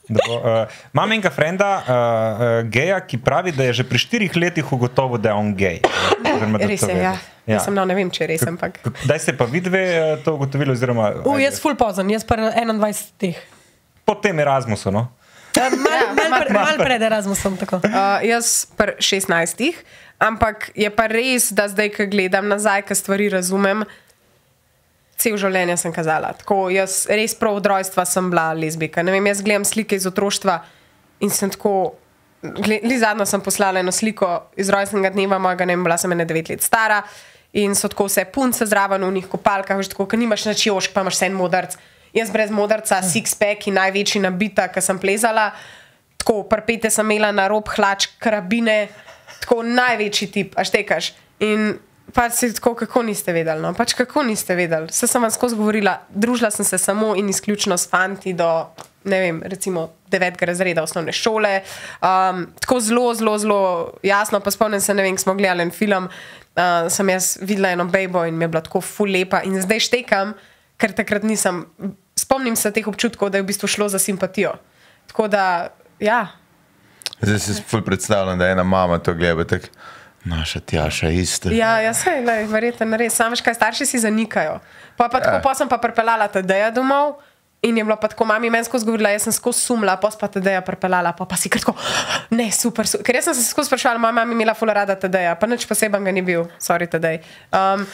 Da bo, uh, imam enega frenda, uh, uh, geja, ki pravi, da je že pri štirih letih ugotovil, da je on gej. Oziroma, da Res to je, ve. ja. Ja. Jaz sem, no, ne vem, če je res, ampak. Kdaj ste pa vidve uh, to ugotovili? Oziroma, U, jaz ful pozem, jaz pa enaindvajsetih. po tem Erasmusu, no? Ja, mal, Ja, mal, mal pre, mal pred Erasmusom. Tako. Uh, jaz pri šestnajstih, ampak je pa res, da zdaj, ko gledam nazaj, ko stvari razumem, cel življenje sem kazala. Tako, jaz res prav od rojstva sem bila lezbika. Ne vem, jaz gledam slike iz otroštva in sem tako, li zadnjo sem poslala eno sliko iz rojstnega dneva mojega, ne vem, bila sem ene devet let stara in so tako vse punce zraven v njih kopalkah, veš, tako, ker nimaš nič jošk, pa imaš vse en modrc. Jaz brez modrca, six-pack in največji nabita, ki sem plezala, tako prpete sem imela na rob hlač, karabine, tako največji tip, až tekaš. In pač si tako, kako niste vedeli, no, pač kako niste vedeli. Vse sem vam skozi govorila, družila sem se samo in izključno s fanti do, ne vem, recimo devetega razreda osnovne šole. Um, tako zelo, zelo, zelo jasno, pa spomnim se, ne vem, smo gledali en film, uh, sem jaz videla eno bejbo in mi je bila tako ful lepa in zdaj štekam, ker takrat nisem, spomnim se teh občutkov, da je v bistvu šlo za simpatijo. Tako da, ja. Zdaj si ful predstavljam, da ena mama to gleda, tako naša Tjaša isto. Ja, ja, sej, lej, verjetno res. Samo kaj starši si zanikajo. Pa, pa tako, Ja. pa sem pa pripeljala Tadeja domov in je bilo pa tako, mami meni skozi govorila, jaz sem skozi sumla, pa pa Tadeja pripeljala, pa pa si kar tako, ne, super, super. Ker jaz sem se skozi sprašvala, moja mama imela ful rada Tadeja, pa nič poseben ga ni bil, sorry Tadej. Um,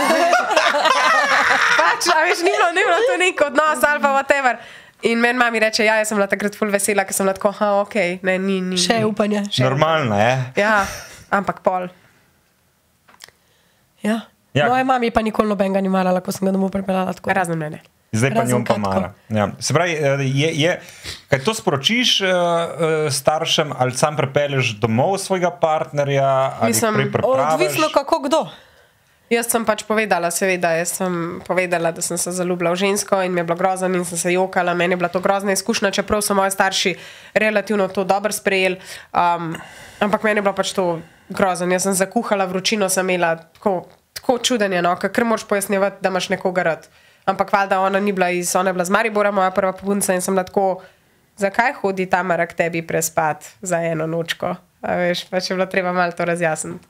pač, a veš, ni bilo, ni bilo to nek odnos ali pa whatever. In meni mami reče, ja, jaz sem bila takrat ful vesela, ker sem bila tako, ha, okej, okay, ne, ni, ni. Še je upanje. Normalno je. Ja, ampak pol. Ja. Ja. Ja. Moja mami pa nikoli nobenega ni marala, ko sem ga domov pripeljala tako. Razen mene. Zdaj pa Razen njom pa katko. mara. Ja. Se pravi, eh, je, je, kaj to sporočiš uh, uh, staršem, ali sam prepelješ domov svojega partnerja, ali jih Mislim, prej pripraviš? Odvisno kako kdo. Jaz sem pač povedala, seveda, jaz sem povedala, da sem se zaljubila v žensko in mi je bilo grozno in sem se jokala, meni je bila to grozna izkušnja, čeprav so moji starši relativno to dobro sprejeli, um, ampak meni je bilo pač to grozno. Jaz sem zakuhala, vročino sem imela, tako, tako čudenje, no, ker moraš pojasnjevati, da imaš nekoga rad. Ampak valjda ona ni bila iz, ona je bila z Maribora, moja prva punca in sem bila tako, zakaj hodi Tamara k tebi prespat za eno nočko? A veš, pač je bilo treba malo to razjasniti.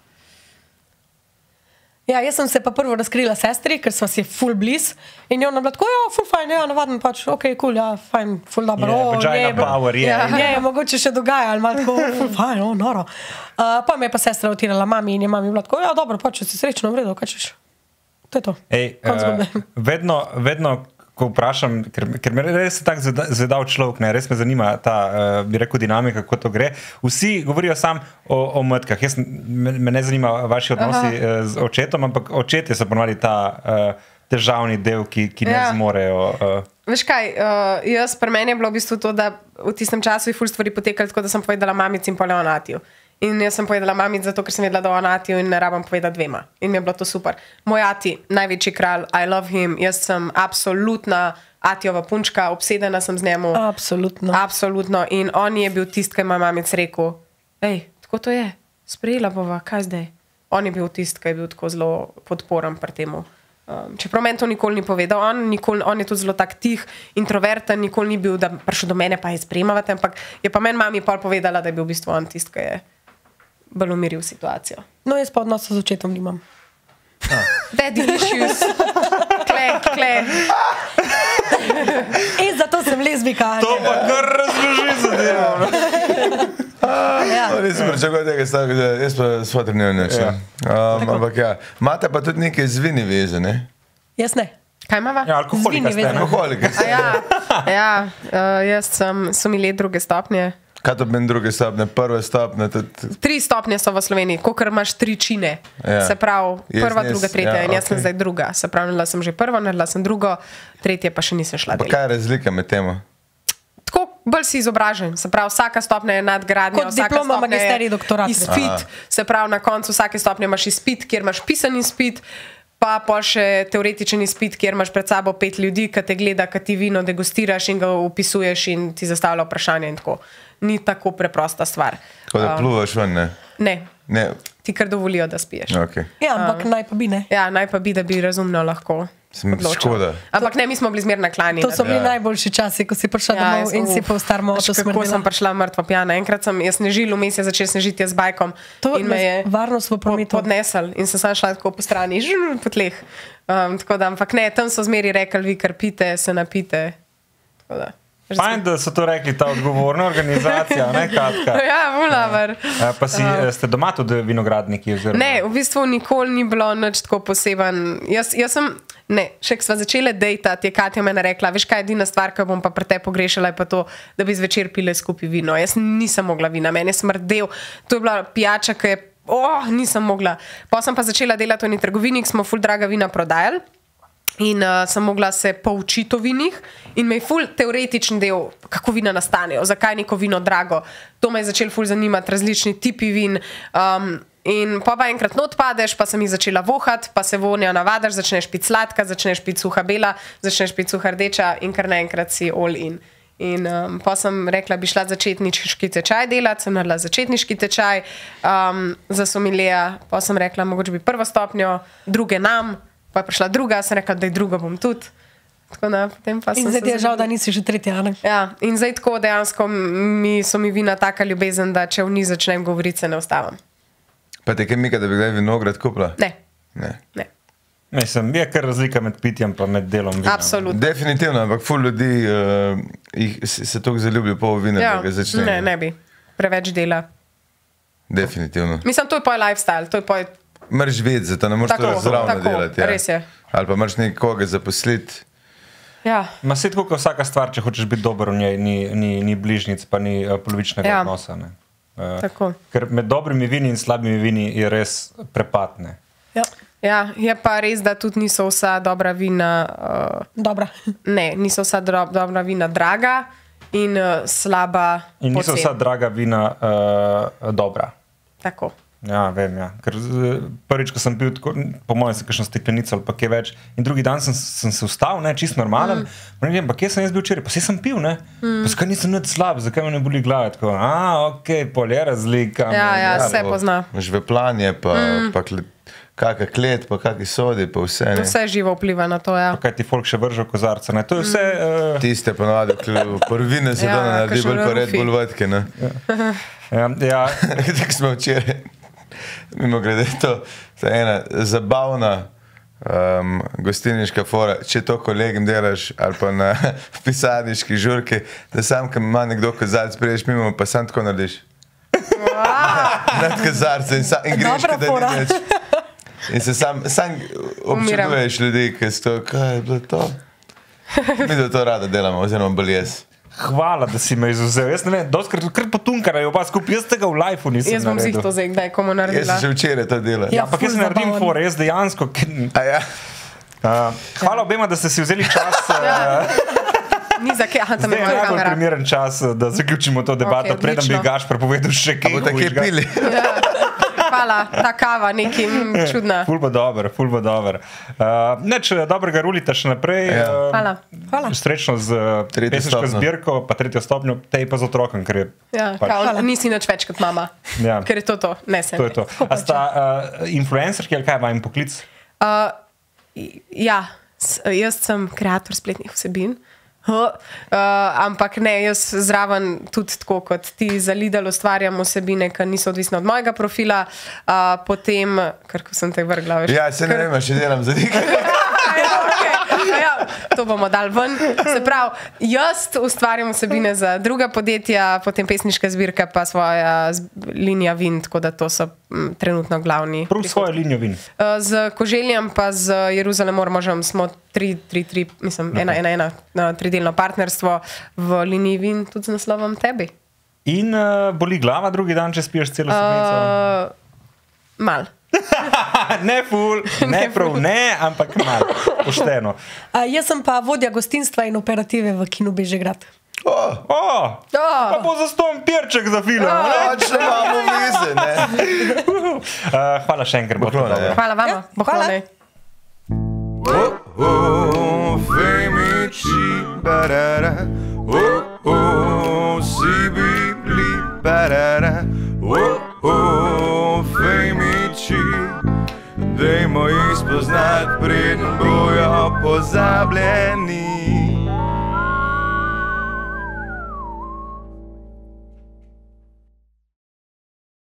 Ja, jaz sem se pa prvo razkrila sestri, ker sva si full bliz. In je ona bila tako, ja, full fajn, ja, navaden pač, ok, cool, ja, fajn, full dobro. Je, o, vagina je, power, je. Ja. Je, je, mogoče še dogaja, ali malo tako, full fajn, o, noro. Uh, pa me je pa sestra otirala mami in je mami bila tako, ja, dobro, pač, če si srečno, v redu, kaj češ. To je to. Ej, Konc uh, zgodbe. vedno, vedno, ko vprašam, ker, ker me res je tako zveda- zvedav človek, ne, res me zanima ta, uh, bi rekel, dinamika, kako to gre. Vsi govorijo sam o, o matkah. Jaz, me, me ne zanima vaši odnosi uh, z očetom, ampak očetje so ponovadi ta uh, težavni del, ki, ki ne Ja. zmorejo. Uh, Veš kaj, uh, jaz pri meni je bilo v bistvu to, da v tistem času je ful stvari potekali tako, da sem povedala mamici in poleonatiju. In jaz sem povedala mamici zato, ker sem vedela, da o Anatiju in ne rabam povedati dvema. In mi je bilo to super. Moj ati, največji kralj, I love him, jaz sem absolutna Atijova punčka, obsedena sem z njemu. Absolutno. Absolutno. In on je bil tisti, ki je moj mamic rekel, hej, tako to je, sprejela bova, kaj zdaj? On je bil tisti, ki je bil tako zelo podporen pri temu. Um, čeprav meni to nikoli ni povedal, on, nikoli, on je tudi zelo tak tih, introverten, nikoli ni bil, da prišel do mene pa je sprejemavate, ampak je pa meni mami pol povedala, da je bil v bistvu on tisti, ki je bolj umiril situacijo. No, jaz pa odnosa z očetom nimam. Daddy issues, kle, kle. In zato sem lezbika. to pa kar razloži zadevo. Ja. Nisem pričakoval tega stavka, jaz pa svoj trenujem neč. Ja. Um, ampak ja, imate pa tudi neke zvini veze, ne? Jaz ne. Kaj imava? Ja, alkoholika Zvini ste, vezano. ne? Alkoholike A ste. ja, ja uh, jaz sem, so mi let druge stopnje. Kaj to meni druge stopne, prve stopne, tudi... Tri stopnje so v Sloveniji, kolikor imaš tri čine. Ja. Se pravi, Jaz prva, nis- druga, tretja. ja, In jaz sem okej. zdaj druga. Se pravi, naredila sem že prvo, naredila sem drugo, tretje pa še nisem šla. Pa delat. kaj je razlika med tem? Tako bolj si izobražen. Se pravi, vsaka stopnja je nadgradnja. Kot vsaka diploma, stopnja je magisterij, doktorat. Izpit. Se pravi, na koncu vsake stopnje imaš izpit, kjer imaš pisani izpit. Pa pa še teoretičen izpit, kjer imaš pred sabo pet ljudi, ki te gleda, ki ti vino degustiraš in ga upisuješ in ti zastavlja vprašanje. In tako. Ni tako preprosta stvar. Ko da pluvaš ven, ne? Ne, Ne, ti kar dovolijo, da spiješ. ok. Ja, ampak naj pa bi ne. Ja, naj pa bi, da bi razumno lahko. odločil. Škoda. Ampak ne, mi smo bili zmer naklani. To so bili Ja. najboljši časi, ko si prišla Ja, domov jaz in sem- si pa v starem avtu Kako sem smrdela. prišla mrtva pijana. Enkrat sem jaz snežil, vmes je začel snežiti jaz z bajkom To in me je varnost v po- prometu. podnesel in sem samo šla tako po strani, žr, po tleh. Um, tako da, ampak ne, tam so zmeri rekli, vi kar pite, se napite. Tako da. Fajn, da so to rekli, ta odgovorna organizacija, ne Katka. Ja, vulaver. Eh, Pa si, uh, ste doma tudi vinogradniki? Oziroma? Ne, v bistvu nikoli ni bilo nič tako poseben. Jaz, jaz sem, ne, še ko sva začela dejtati, je Katja meni rekla, veš kaj, edina stvar, ki bom pa pri te pogrešala, je pa to, da bi zvečer pile skupaj vino. Jaz nisem mogla vina, meni je smrdel. To je bila pijača, ki je, oh, nisem mogla. Pa sem pa začela delati v eni trgovini, ki smo ful draga vina prodajali. In uh, sem mogla se poučiti o vinih, in me je ful teoretičen del, kako vina nastanejo, zakaj je neko vino drago. To me je začelo ful zanimati, različni tipi vin. Um, in pa pa enkrat not padeš, pa sem jih začela vohati, pa se vonja navadaš, začneš piti sladka, začneš piti suha bela, začneš piti suha rdeča in kar naenkrat si all in. In um, pa sem rekla, bi šla začetniški tečaj delati, sem naredila začetniški tečaj um, za sommeliera, pa sem rekla, mogoče bi prvo stopnjo, druge nam. Pa je prišla druga, sem rekla, da je druga bom tudi. Tako da, potem pa sem In zdaj ti je se žal, zaljubila. da nisi že tretja, ne? Ja, in zdaj tako dejansko mi, so mi vina taka ljubezen, da če v njih začnem govoriti, se ne ustavim. Pa te kaj mika, da bi kdaj vinograd kupila? Ne, Ne. ne. Mislim, je kar razlika med pitjem in med delom vina. Absolutno. Definitivno, ampak ful ljudi uh, jih, se, se tako zaljubijo po vinu, Ja, da ga začne. ne, ne bi. Preveč dela. Definitivno. Mislim, to je poj lifestyle, to je poj... Moraš vedeti, zato ne moreš Tako, to zraven tako, delati. Ja. res je. Ali pa moraš nekoga zaposliti. Ja, Ma se tako, kot vsaka stvar, če hočeš biti dober v njej, ni, ni, ni bližnjic, pa ni uh, polovičnega Ja. odnosa. Ne. Uh, tako. ker med dobrimi vini in slabimi vini je res prepatne. Ja, Ja, je pa res, da tudi niso vsa dobra vina, uh, dobra. ne, niso vsa dro, dobra vina draga in uh, slaba In niso poceni. vsa draga vina uh, dobra. Tako. Ja, vem, ja. Ker z- prvič, ko sem pil, tako, po mojem, sem kakšno steklenico ali pa kaj več, in drugi dan sem, sem se vstal, ne, čist normalen. Mm. Ne vem, pa kje sem jaz bil včeraj, pa saj sem pil, ne. Mm. Pa zakaj nisem nič slab, zakaj me ne boli glava? Tako, a, ok, pol je razlika. Ja, ne, ja, ne. se pozna. Imaš veplanje, pa, mm. pa kle, kakšna klet, pa kakšni sodi, pa vse. Ne. Vse živo vpliva na to, ja. Pa kaj ti folk še vrže v kozarca, ne. To je vse... Uh, Tiste ponovadi, prvine se Ja, ja, to naredi, kakšen bolj pa red, rufi. bolj vodke. Ne? ja, ja, Tako smo včeraj, mimo grede, to je ena zabavna um, gostilniška fora. Če to kolegim delaš ali pa na pisarniški žurki, da sam, ko ima nekdo kozarc, priješ mimo, pa sam tako narediš. Nad kozarcem in, sa- in greš, Dobra kot da fora. ni več. In se sam, sam občuduješ ljudi, ki so to, kaj je bilo to. Mi da to rada delamo, oziroma bolj jaz. hvala, da si me izuzel. Jaz ne vem, doskrat kar potunkarajo oba skupaj, jaz tega v lifeu nisem Jaz bom zih naredil. to zdaj kdaj komu Jaz naredila. sem že včeraj to delal. Ja. Ampak jaz ful naredim zabaven. fore, jaz dejansko... A ja. Uh, hvala obema, da ste si vzeli čas. Uh, Ni za kaj, aha, tam Zdaj je je moja najbolj kamera. primeren čas, da zaključimo to debato, Okej, preden bi odlično. Gašper povedal še kaj. Bo tako hujšega. pili. Ja. Hvala, ta kava, neki mm, čudna. Ful bo dober, ful bo dober. Uh, neč, dobrega rulita še naprej. Ja. Uh, Hvala. Hvala. Srečno z uh, Tretjo pesniško stopnjo. zbirko, pa tretjo stopnjo, tej pa z otrokom, ker je Ja, pač, kao, nisi nič več kot mama. Ja. Ker je to to, ne se. to je to. A sta uh, influencerki ali kaj vajem poklic? Uh, ja, s, jaz sem kreator spletnih vsebin. Uh, ampak ne, jaz zraven tudi tako kot ti za Lidl ustvarjam vsebine, ki niso odvisne od mojega profila, uh, potem, ker ko sem te vrgla, veš. Ja, se ne vem, a še delam za njih. Ja, okay. Ja, to bomo dali ven. Se pravi, jaz ustvarjam vsebine za druga podjetja, potem pesniška zbirka, pa svoja z- linija vin, tako da to so m, trenutno glavni. Prav svojo linijo vin. Uh, Z Koželjem pa z Jeruzalemom Ormožem smo tri, tri, tri, mislim, ena, ena, ena, uh, tridelno partnerstvo v liniji vin, tudi z naslovom Tebi. In uh, boli glava drugi dan, če spiješ celo sedmico? Uh, mal. ne ful, ne, Ne prav ful. ne, ampak malo, pošteno. A, jaz sem pa vodja gostinstva in operative v Kinu Bežigrad. Oh, O, pa bo za ston pirček za film. ne? pač ne imamo vize, ne. Uh, hvala še enkrat, bo to Poklone, dobro. ja. Hvala vam. Ja, hvala. Oh, oh, femici, barara. Oh, oh, si bibli, barara. Oh, oh, femici. Dajmo jih spoznati, preden bojo pozabljeni.